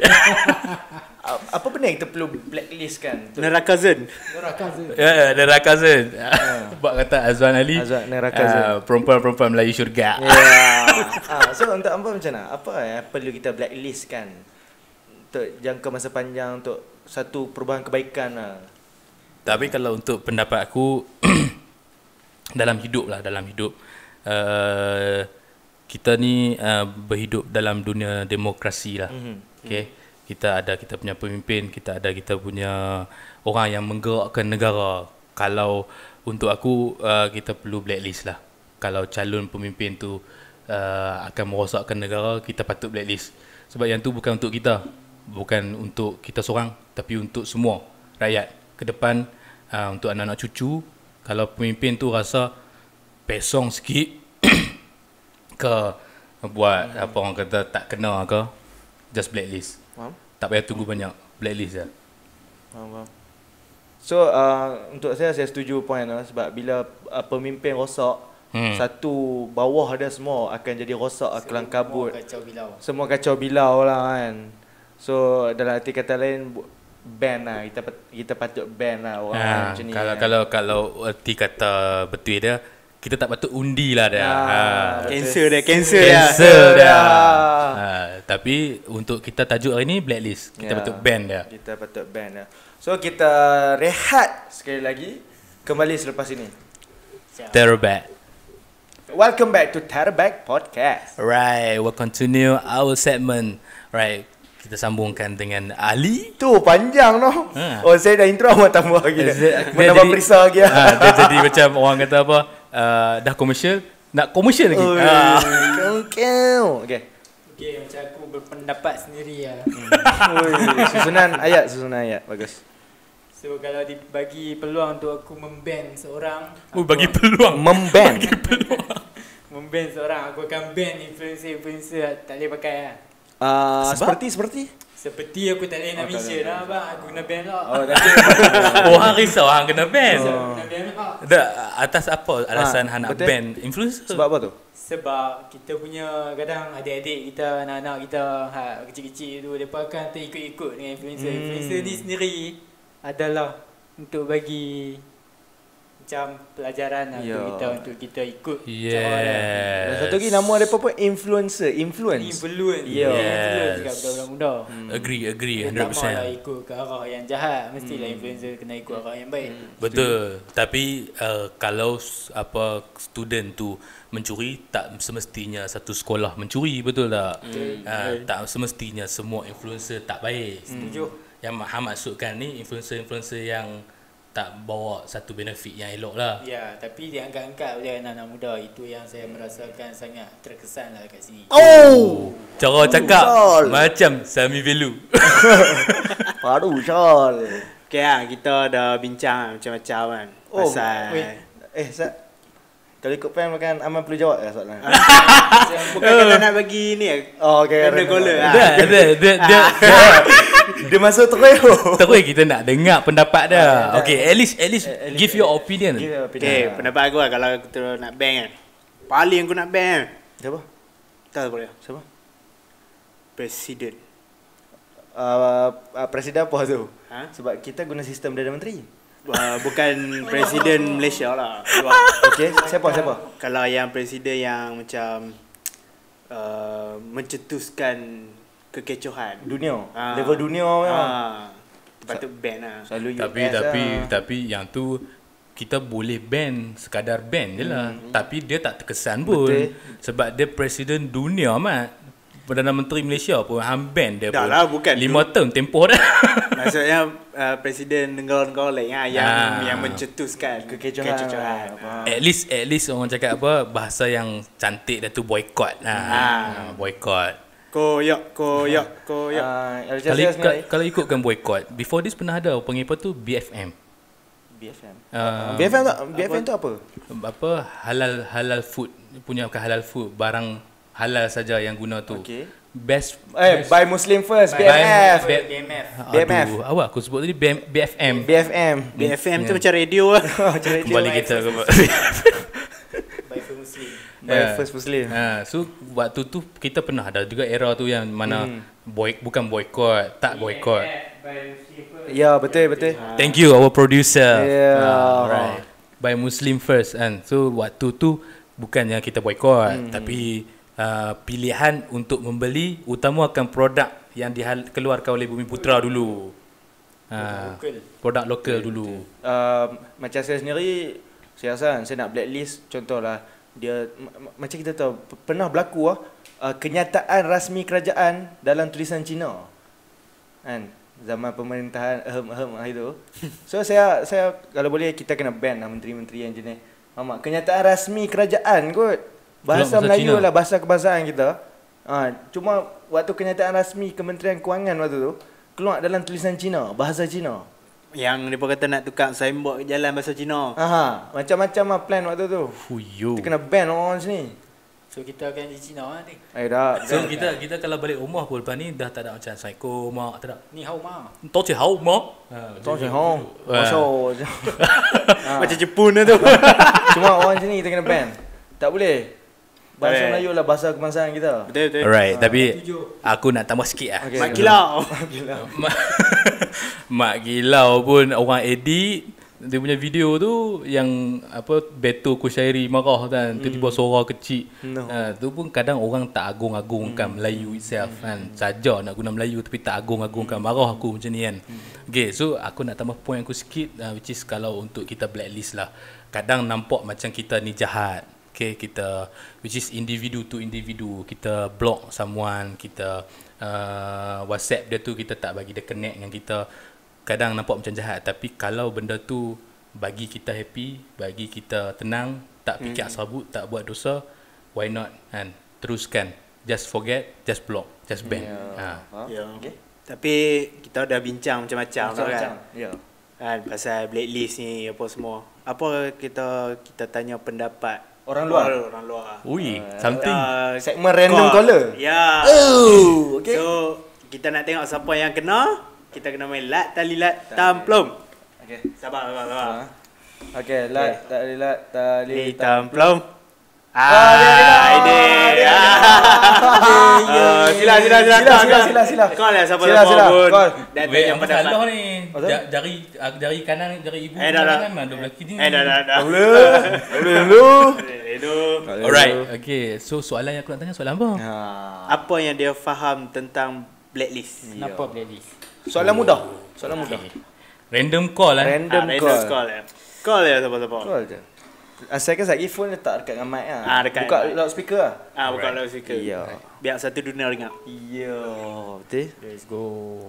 Apa benda yang kita perlu blacklist kan? Neraka Zen. Neraka Zen. Ya, neraka Zen. Buat kata Azwan Ali. Azwan neraka Zen. Uh, perempuan-perempuan Melayu syurga. Ya. Yeah. ah, so untuk apa macam mana? Apa yang perlu kita blacklist kan? Untuk jangka masa panjang, untuk satu perubahan kebaikan lah. Tapi kalau untuk pendapat aku dalam hidup lah, dalam hidup uh, kita ni uh, berhidup dalam dunia demokrasi lah. Mm-hmm. Okay. Kita ada kita punya pemimpin, kita ada kita punya orang yang menggerakkan negara. Kalau untuk aku, uh, kita perlu blacklist lah. Kalau calon pemimpin tu uh, akan merosakkan negara, kita patut blacklist. Sebab yang tu bukan untuk kita, bukan untuk kita seorang, tapi untuk semua rakyat ke depan, uh, untuk anak-anak cucu. Kalau pemimpin tu rasa pesong sikit ke buat hmm. apa orang kata tak kena ke, just blacklist. Faham? Tak payah tunggu banyak, blacklist je. Faham, faham. So uh, untuk saya saya setuju point lah, sebab bila uh, pemimpin rosak, hmm. satu bawah dia semua akan jadi rosak, kelang kabut. Semua kacau bilau. Semua kacau bilau lah kan. So dalam arti kata lain, ban lah, kita kita patut ban lah orang Ha, macam ni. kalau kan. kalau kalau erti kata betul dia, kita tak patut undi lah dia. Ah, Ha. Cancer dia, cancer dia. Cancer dia. dia. Ha, tapi untuk kita tajuk hari ni blacklist. Kita Ya. patut ban dia. Kita patut ban lah. So kita rehat sekali lagi, kembali selepas ini. Terback. Welcome back to Terback Podcast. Right, we'll continue our segment. Right, kita sambungkan dengan Ali. Tu panjang noh. Ha. Oh saya dah intro mau tambah lagi. Dia- dia Menambah jadi- perisa lagi. Ha, dia jadi macam orang kata apa, uh, dah komersial, nak komersial lagi. Oh, Ha. kau kau. Okey. Okay, macam aku berpendapat sendiri lah. Oi, susunan ayat, susunan ayat. Bagus. So kalau dibagi peluang untuk aku memban seorang, Oh, aku bagi akan- peluang. Memban. memban seorang, aku akan ban influencer-influencer tak boleh pakai lah. Ah, Sebab? seperti seperti Seperti aku tak boleh nak Oh, tak mention boleh. lah bang, aku kena ban lah. Oh, nanti. Orang risau, orang kena ban. So, aku kena ban lah. Dah, atas apa alasan Ha, ha, nak betul. ban influencer? Sebab apa tu? Sebab kita punya kadang adik-adik kita, anak-anak kita ha, kecil-kecil tu, mereka akan terikut-ikut dengan influencer. Hmm. Influencer ni sendiri adalah untuk bagi macam pelajaran lah Ya. untuk kita untuk kita ikut Yes. cara orang. Dan satu lagi nama dia apa pun influencer, influence. Influence. Ya. Influence juga budak-budak muda. Agree, agree Dia one tak hundred mahu lah percent. ikut ke arah yang jahat. Mestilah influencer kena ikut arah yang baik. Betul. Tapi uh, kalau s- apa student tu mencuri, tak semestinya satu sekolah mencuri, betul tak? Betul. Uh, tak semestinya semua influencer tak baik. Setuju. Yang Maham maksudkan ni influencer-influencer yang tak bawa satu benefit yang elok lah. Ya, tapi diangkat-angkat oleh anak-anak muda. Itu yang saya merasakan sangat terkesan lah kat sini. Oh, Cara cakap Betul. macam Sami Velu. baru Syal. Okay lah, kita dah bincang macam-macam kan. Oh, Pasal wait. Eh, Sat. Kalau ikut plan makan Aman perlu jawab ya soalan. bukan kata nak bagi ni Oh, okey. Random caller lah. Dia dia dia dia, Dia masuk terus. terus kita nak dengar pendapat dia. Okay, at least at least At least- give your opinion. Give your opinion. Okay, pendapat aku lah kalau aku terus nak ban kan. Paling aku nak ban kan. Siapa? Tahu boleh. Siapa? Presiden. Uh, uh, presiden apa tu? Ha? Sebab kita guna sistem Perdana Menteri. Uh, bukan Presiden Malaysia lah. Luar. Okey, siapa siapa? Kalau yang presiden yang macam uh, mencetuskan kekecohan. Dunia. Ah. Level dunia memang. Ah, patut ban lah. Selalu Tapi U S tapi lah. tapi yang tu kita boleh ban, sekadar ban je lah. Hmm. Tapi dia tak terkesan pun. Betul. Sebab dia presiden dunia mat. Perdana Menteri Malaysia pun ham ban dia Dah pun. lah, bukan lima tu. tahun tempoh dah. Maksudnya uh, presiden negara-negara lain lah yang Ah. yang mencetuskan Kekecohan. kekecohan. Apa? At least at least orang cakap apa, bahasa yang cantik dah tu boycott. Ha, Ah. boycott. Koyak, koyak, koyak. Uh, Kalau ka- kalau ikutkan boycott, before this pernah ada panggil apa tu B F M. B F M. Uh, B F M tu B F M tu apa? apa halal halal food, punya bukan halal food, barang halal saja yang guna tu. Okey. Best Eh, best, by Muslim first, B By- F F. by- B M F. B M F. Aduh, awak aku sebut tadi B M B F M. B F M. B F M tu Ya. macam radio lah. Macam radio. Kembali kita ke By for Muslim. By Ya. first Muslim. Ha, so waktu tu kita pernah ada juga era tu yang mana Hmm. boy bukan boycott, tak boycott. Ya, betul betul. Thank you our producer. Yeah. Ah, right. By Muslim first kan. So waktu tu bukannya kita boycott, Hmm. tapi uh, pilihan untuk membeli utamakan produk yang dikeluarkan oleh Bumi Putra dulu. Ha, Lokal. produk lokal dulu. Uh, macam saya sendiri, saya rasa saya nak blacklist contohlah dia ma- ma- macam kita tahu p- pernah berlaku ah uh, kenyataan rasmi kerajaan dalam tulisan Cina. Kan? Zaman pemerintahan ahem-ahem itu. So saya saya kalau boleh kita kena ban lah menteri-menteri yang jenis. Mamak kenyataan rasmi kerajaan kot. Bahasa Bahasa Melayu Cina. lah bahasa kebangsaan kita. Ha, cuma waktu kenyataan rasmi Kementerian Kewangan waktu tu keluar dalam tulisan Cina, bahasa Cina. Yang mereka kata nak tukar signboard ke jalan bahasa Cina. Aha, macam-macam lah plan waktu tu. Fuyo. Kita kena ban orang sini. So kita akan di Cina nanti. Eh dah. So kita kita kalau balik rumah pun lepas ni dah tak ada macam Assalamualaikum mak, tak ada. Ni hao ma. Tau cik hao mak. Ha, Tong sih hong. Wah. Masuk. Macam Jepun lah tu. Cuma orang sini kita kena ban. Tak boleh. Bahasa Boleh. Melayu lah bahasa kebangsaan kita. Betul betul. Alright, tapi aku nak tambah sikit lah. Okay. Mak kilau. Mak, mak Gilau pun orang edit dia punya video tu yang apa Beto Kushairi marah kan, tiba-tiba suara kecil. No. Ha, tu pun kadang orang tak agung-agungkan Melayu itself kan. Saja nak guna Melayu tapi tak agung-agungkan, marah aku macam ni kan. Okay, so aku nak tambah point aku sikit, uh, which is kalau untuk kita blacklist lah. Kadang nampak macam kita ni jahat. Okay, kita which is individu to individu, kita block someone, kita uh, WhatsApp dia tu kita tak bagi dia connect dengan kita. Kadang nampak macam jahat, tapi kalau benda tu bagi kita happy, bagi kita tenang, tak fikir Hmm. sabut, tak buat dosa, why not kan? Teruskan. Just forget, just block, just ban. Ya. Ha. Ha? Ya. Okay. Tapi kita dah bincang macam-macam tau Macam-macam. kan. Ya. Kan pasal blacklist ni apa semua. Apa kita kita tanya pendapat Orang luar. Orang, orang luar. Ui, something. Uh, Segmen random caller. Ya. Oh, okay. So kita nak tengok siapa yang kena. Kita kena main lat tali lat tamplum. Okay. Sabar sabar sabar. Ha. Okay, lat tali lat tali Tali tamplum. Ah, dia kena. Ah, ini. Ah, sila sila sila Sila sila sila sila. Call lah siapa Sila, lapor sila. pun. Call. Dan Wait, yang yang pendapat. salah ni. Betul? Ja- Jari ah, jari kanan, jari ibu. Eh, dah, dah. kanan mana belah kiri. Eh dah dah dah. Tak boleh. Tak boleh dulu. Itu Alright. Okay, so soalan yang aku nak tanya soalan apa? Ha. apa yang dia faham tentang blacklist? Kenapa playlist? Soalan mudah. Soalan mudah. Random call lah. Random Ah, call. call ya. Call ya siapa-siapa. Call je. Asalkan sat phone letak dekat dengan mic lah. Ah, dekat Buka mic. loudspeaker lah. Ah, buka Alright. loudspeaker. Ya. Biar satu dunia dengar. Ya. Betul? Let's go.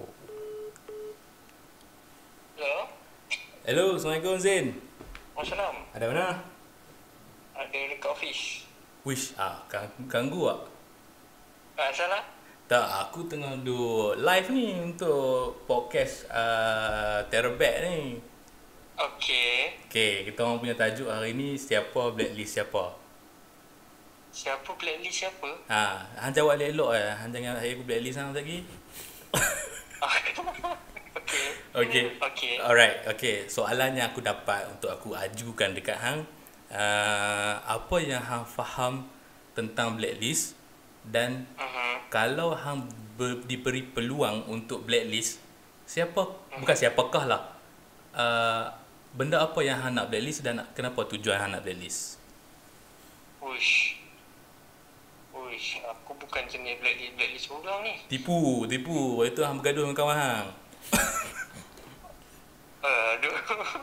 Hello? Hello, Assalamualaikum Zain. Assalam. Ada mana? Ada dekat office. Wish, ah, gang- ganggu tak? Ah, salah? Tak, aku tengah do live ni untuk podcast uh, Terrorbat ni. Okey. Okay, kita orang punya tajuk hari ni siapa blacklist siapa. Siapa blacklist siapa? Ha, hang jawab elok-elok eh. Hang jangan saya aku blacklist hang lagi. Okey. Okay. Okey. Alright, okay. Soalan yang aku dapat untuk aku ajukan dekat hang, uh, apa yang hang faham tentang blacklist dan Uh-huh. kalau hang ber, diberi peluang untuk blacklist, siapa bukan siapakah lah. Uh, benda apa yang hang nak blacklist dan kenapa tujuan hang nak blacklist? Uish. Uish, aku bukan jenis blacklist blacklist orang ni. Tipu, tipu. Itu hang bergaduh dengan kawan hang. Aduh.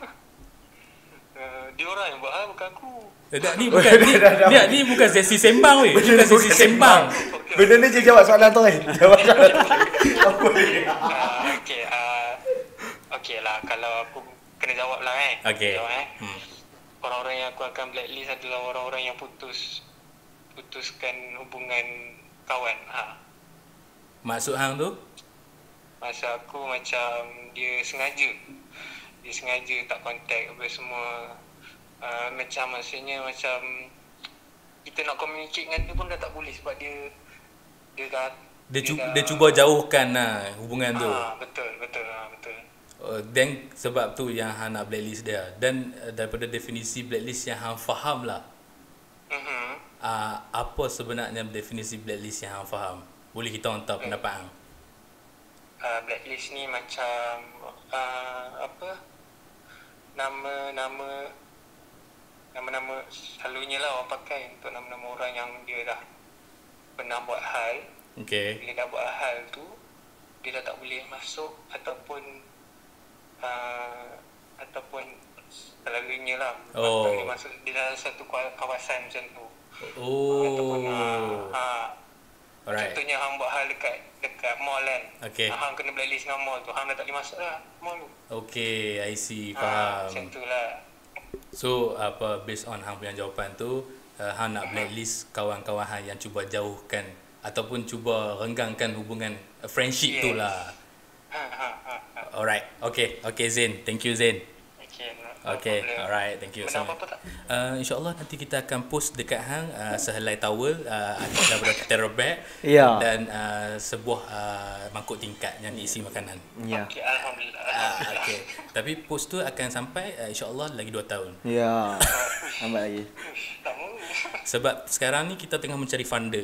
Uh, dia orang yang buat hal bukan aku. Eh, tak, ni bukan ni, ni, ni bukan sesi sembang weh. Bukan sesi sembang. Benda ni je jawab soalan tu eh. Jawab soalan tu. Apa ni? Uh, okey, uh, okey lah kalau aku kena jawab lah eh. Okey. Jawab eh. Hmm. Orang-orang yang aku akan blacklist adalah orang-orang yang putus putuskan hubungan kawan. Ha. Maksud hang tu? Masa aku macam dia sengaja. Dia sengaja tak contact apa semua. Uh, macam maksudnya macam kita nak communicate dengan dia pun dah tak boleh sebab dia dia dah Dia, cu- dah, dia cuba jauhkan lah hubungan tu. Ah, betul, betul, ah, betul. Uh, then sebab tu yang hang nak blacklist dia. Dan uh, daripada definisi blacklist yang hang faham lah. Mhm. Uh, apa sebenarnya definisi blacklist yang hang faham? Boleh kita orang tahu pendapat hang? Uh, blacklist ni macam uh, apa? Nama-nama nama-nama selalunya lah orang pakai untuk nama-nama orang yang dia dah pernah buat hal. Okay. Bila dah buat hal tu dia dah tak boleh masuk ataupun uh, ataupun selalunya lah Oh. tak boleh masuk di dalam satu kawasan macam tu. Oh. Ataupun uh, uh, Alright. contohnya hang buat hal dekat dekat mall kan. Okay. Uh, hang kena blacklist dengan mall tu. Hang dah tak boleh masuk lah mall tu. Okay, I see. Ah, macam Faham. tu lah. So, apa based on hang punya jawapan tu, uh, hang nak blacklist kawan-kawan hang yang cuba jauhkan ataupun cuba renggangkan hubungan uh, friendship tu Yes. lah. Ha ha ha. ha. Alright. Okay. Okay Zain. Thank you Zain. Okay. No, no Okay. problem. Alright. Thank you. Benda apa-apa tak? Uh, InsyaAllah nanti kita akan post dekat hang uh, sehelai towel uh, daripada Terrorbat Ya. dan uh, sebuah uh, mangkuk tingkat yang diisi makanan. Ya. Okay, Alhamdulillah. Uh, Alhamdulillah. okay. Tapi post tu akan sampai uh, insyaAllah lagi dua tahun. Ya. Lambat lagi. Tak mau. Sebab sekarang ni kita tengah mencari funder.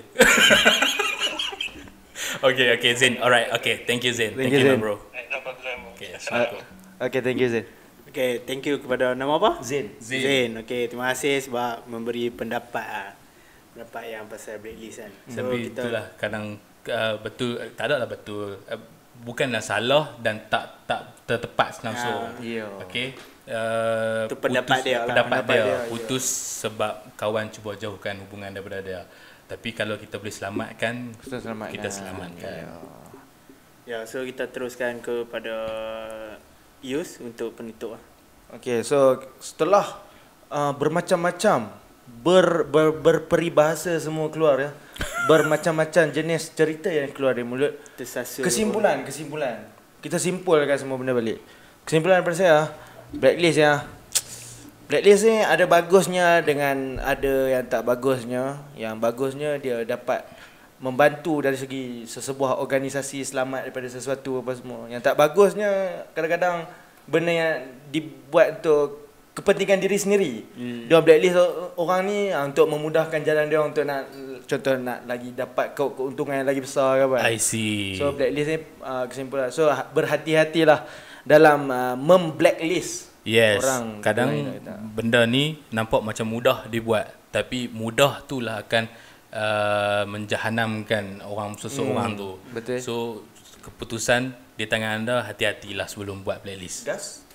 Okay, okay Zain. Alright, okay. Thank you Zain. Thank Thank, you, you, Zain. my bro. Eh, no problem. Okay, Uh, Assalamualaikum. okay, thank you Zain. Okay, thank you kepada nama apa? Zain. Zain. Zain. Okay, terima kasih sebab memberi pendapat ah. Pendapat yang pasal blacklist kan. So Tapi itulah kadang uh, betul uh, tak adalah betul. Uh, bukanlah salah dan tak tak tertepat langsung. Ah, ya. Okey. Uh, Itu pendapat putus- dia lah. Pendapat, Pendapat dia, dia, ya. putus sebab kawan cuba jauhkan hubungan daripada dia. Tapi kalau kita boleh selamatkan, Kita selamatkan. kita selamatkan. Ya. Ya, so kita teruskan kepada Yus untuk penutup ah. Okay, so setelah uh, bermacam-macam ber, ber, berperibahasa semua keluar ya. Bermacam-macam jenis cerita yang keluar dari mulut. Tersasul. Kesimpulan, kesimpulan. Kita simpulkan semua benda balik. Kesimpulan daripada saya, blacklist ya. Blacklist ni ada bagusnya dengan ada yang tak bagusnya. Yang bagusnya dia dapat membantu dari segi sesebuah organisasi selamat daripada sesuatu apa semua. Yang tak bagusnya kadang-kadang benda yang dibuat untuk kepentingan diri sendiri. Hmm. Dia blacklist orang ni uh, untuk memudahkan jalan dia untuk nak contoh nak lagi dapat ke- keuntungan yang lagi besar ke apa. I see. So blacklist ni uh, kesimpulan. So berhati-hatilah dalam uh, mem-blacklist Yes, orang. kadang orang benda ni nampak macam mudah dibuat, tapi mudah tu lah akan uh, menjahanamkan orang seseorang Hmm, tu. betul. So keputusan di tangan anda, hati-hatilah sebelum buat playlist. Das?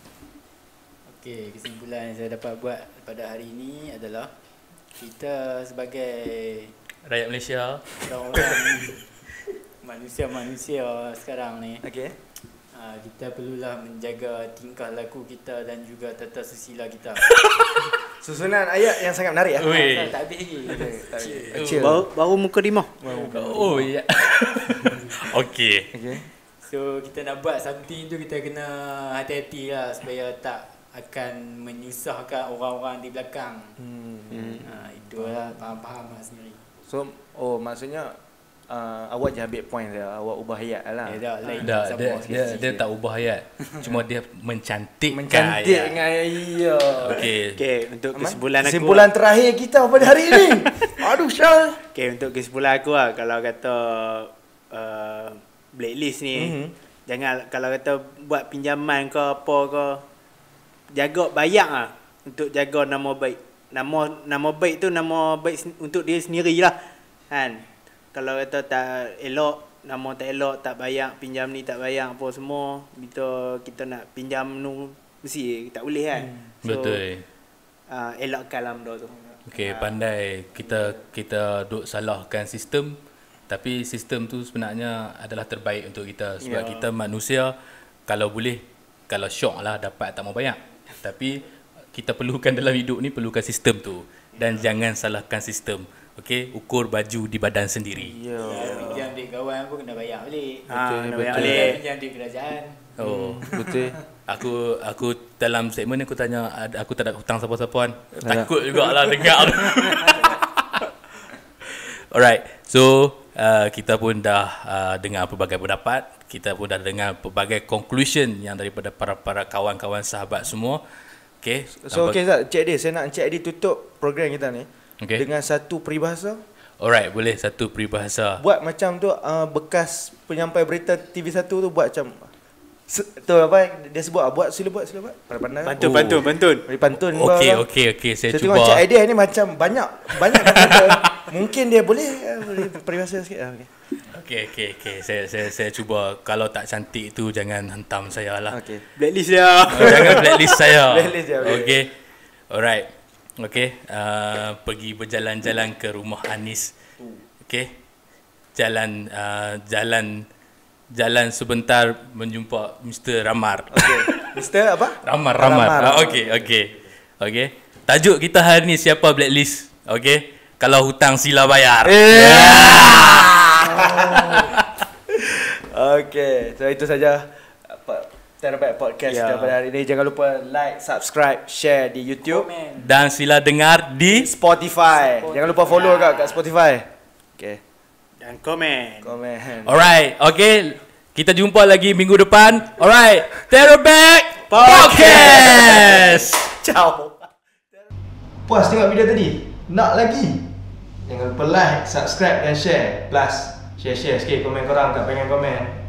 Okey, kesimpulan yang saya dapat buat pada hari ini adalah kita sebagai Rakyat Malaysia. orang-orang manusia-manusia sekarang ni, Okey. uh, kita perlulah menjaga tingkah laku kita dan juga tata susila kita. Susunan ayat yang sangat menarik ah. Ui. Ah, tak habis lagi. Kecil. Baru, baru muka lima. Oh ya. Okey. Okey. So kita nak buat something tu, kita kena hati-hati lah supaya tak akan menyusahkan orang-orang di belakang. Hmm. Hmm. Ha, itulah faham-faham lah sendiri. So oh maksudnya uh, awak je ambil point dia, awak ubah ayat lah. Ya dah, lain Dah, sama dia, sikit. dia, dia tak ubah ayat. Cuma dia mencantikkan Mencantik ayat. dengan iya. Okey. Okey, untuk kesimpulan aku. Kesimpulan terakhir kita pada hari ini. Aduh Syal. Okey, untuk kesimpulan aku lah, kalau kata uh, blacklist ni, Mhm. jangan kalau kata buat pinjaman ke apa ke, jaga bayar lah untuk jaga nama baik. Nama nama baik tu nama baik sen- untuk dia sendirilah. Kan? Kalau kata tak elok, nama tak elok, tak bayar, pinjam ni tak bayar apa semua, kita kita nak pinjam nu mesti tak boleh kan. So, Betul. uh, elakkanlah benda tu. Okey, pandai kita kita duk salahkan sistem, tapi sistem tu sebenarnya adalah terbaik untuk kita sebab Ya. kita manusia, kalau boleh, kalau syok lah dapat tak mau bayar. Tapi kita perlukan dalam hidup ni, perlukan sistem tu, dan jangan salahkan sistem. Okey, ukur baju di badan sendiri. Ya. Pinjam duit kawan pun kena bayar balik. Ah, nak bayar betul. balik. Pinjam duit kerajaan. Oh, Betul. aku aku dalam segmen ni aku tanya, ada- aku tak ada hutang siapa-siapa kan. Takut jugalah dengar tu. Alright, so uh, kita pun dah uh, dengar pelbagai pendapat, kita pun dah dengar pelbagai conclusion yang daripada para-para kawan-kawan sahabat semua. Okay. So okey Zat, Cik Adi, saya nak Cik Adi tutup program kita ni Okay. dengan satu peribahasa. Alright, boleh satu peribahasa. Buat macam tu uh, bekas penyampai berita T V satu tu buat macam se- tu apa dia sebut ah, buat sila buat sila buat. Pandai-pandai. Pantun, Oh. pantun, pantun. Beri pantun. Okey, bawah. okey, okey, saya, Saya cuba. tengok Cik Adi ni macam banyak banyak kata. Mungkin dia boleh uh, boleh peribahasa sikit ah. Okey. Okey, okey, okey. Saya saya saya cuba. Kalau tak cantik tu jangan hentam saya lah. Okey. Blacklist dia. Oh, jangan blacklist saya. Blacklist dia, okey. Okey. Alright. Okey. Uh, pergi berjalan-jalan ke rumah Anis. Okey. Jalan uh, jalan jalan sebentar menjumpa Mister Ramar. Okey. Mister apa? Ramar, Ramar. Ramar. Ah, okey, okey. Okey. Tajuk kita hari ni siapa blacklist? Okey. Kalau hutang sila bayar. Okey, so itu saja apa terbaik podcast Ya. kita pada hari ini. Jangan lupa like, subscribe, share di YouTube, Komen. Dan sila dengar di Spotify. Jangan lupa follow kat kat Spotify. Okey. Dan komen. Komen. Alright, okay. Kita jumpa lagi minggu depan. Alright, Terrorback Podcast. Ciao. Puas tengok video tadi? Nak lagi? Jangan lupa like, subscribe dan share. Plus share-share sikit komen korang tak pengen komen.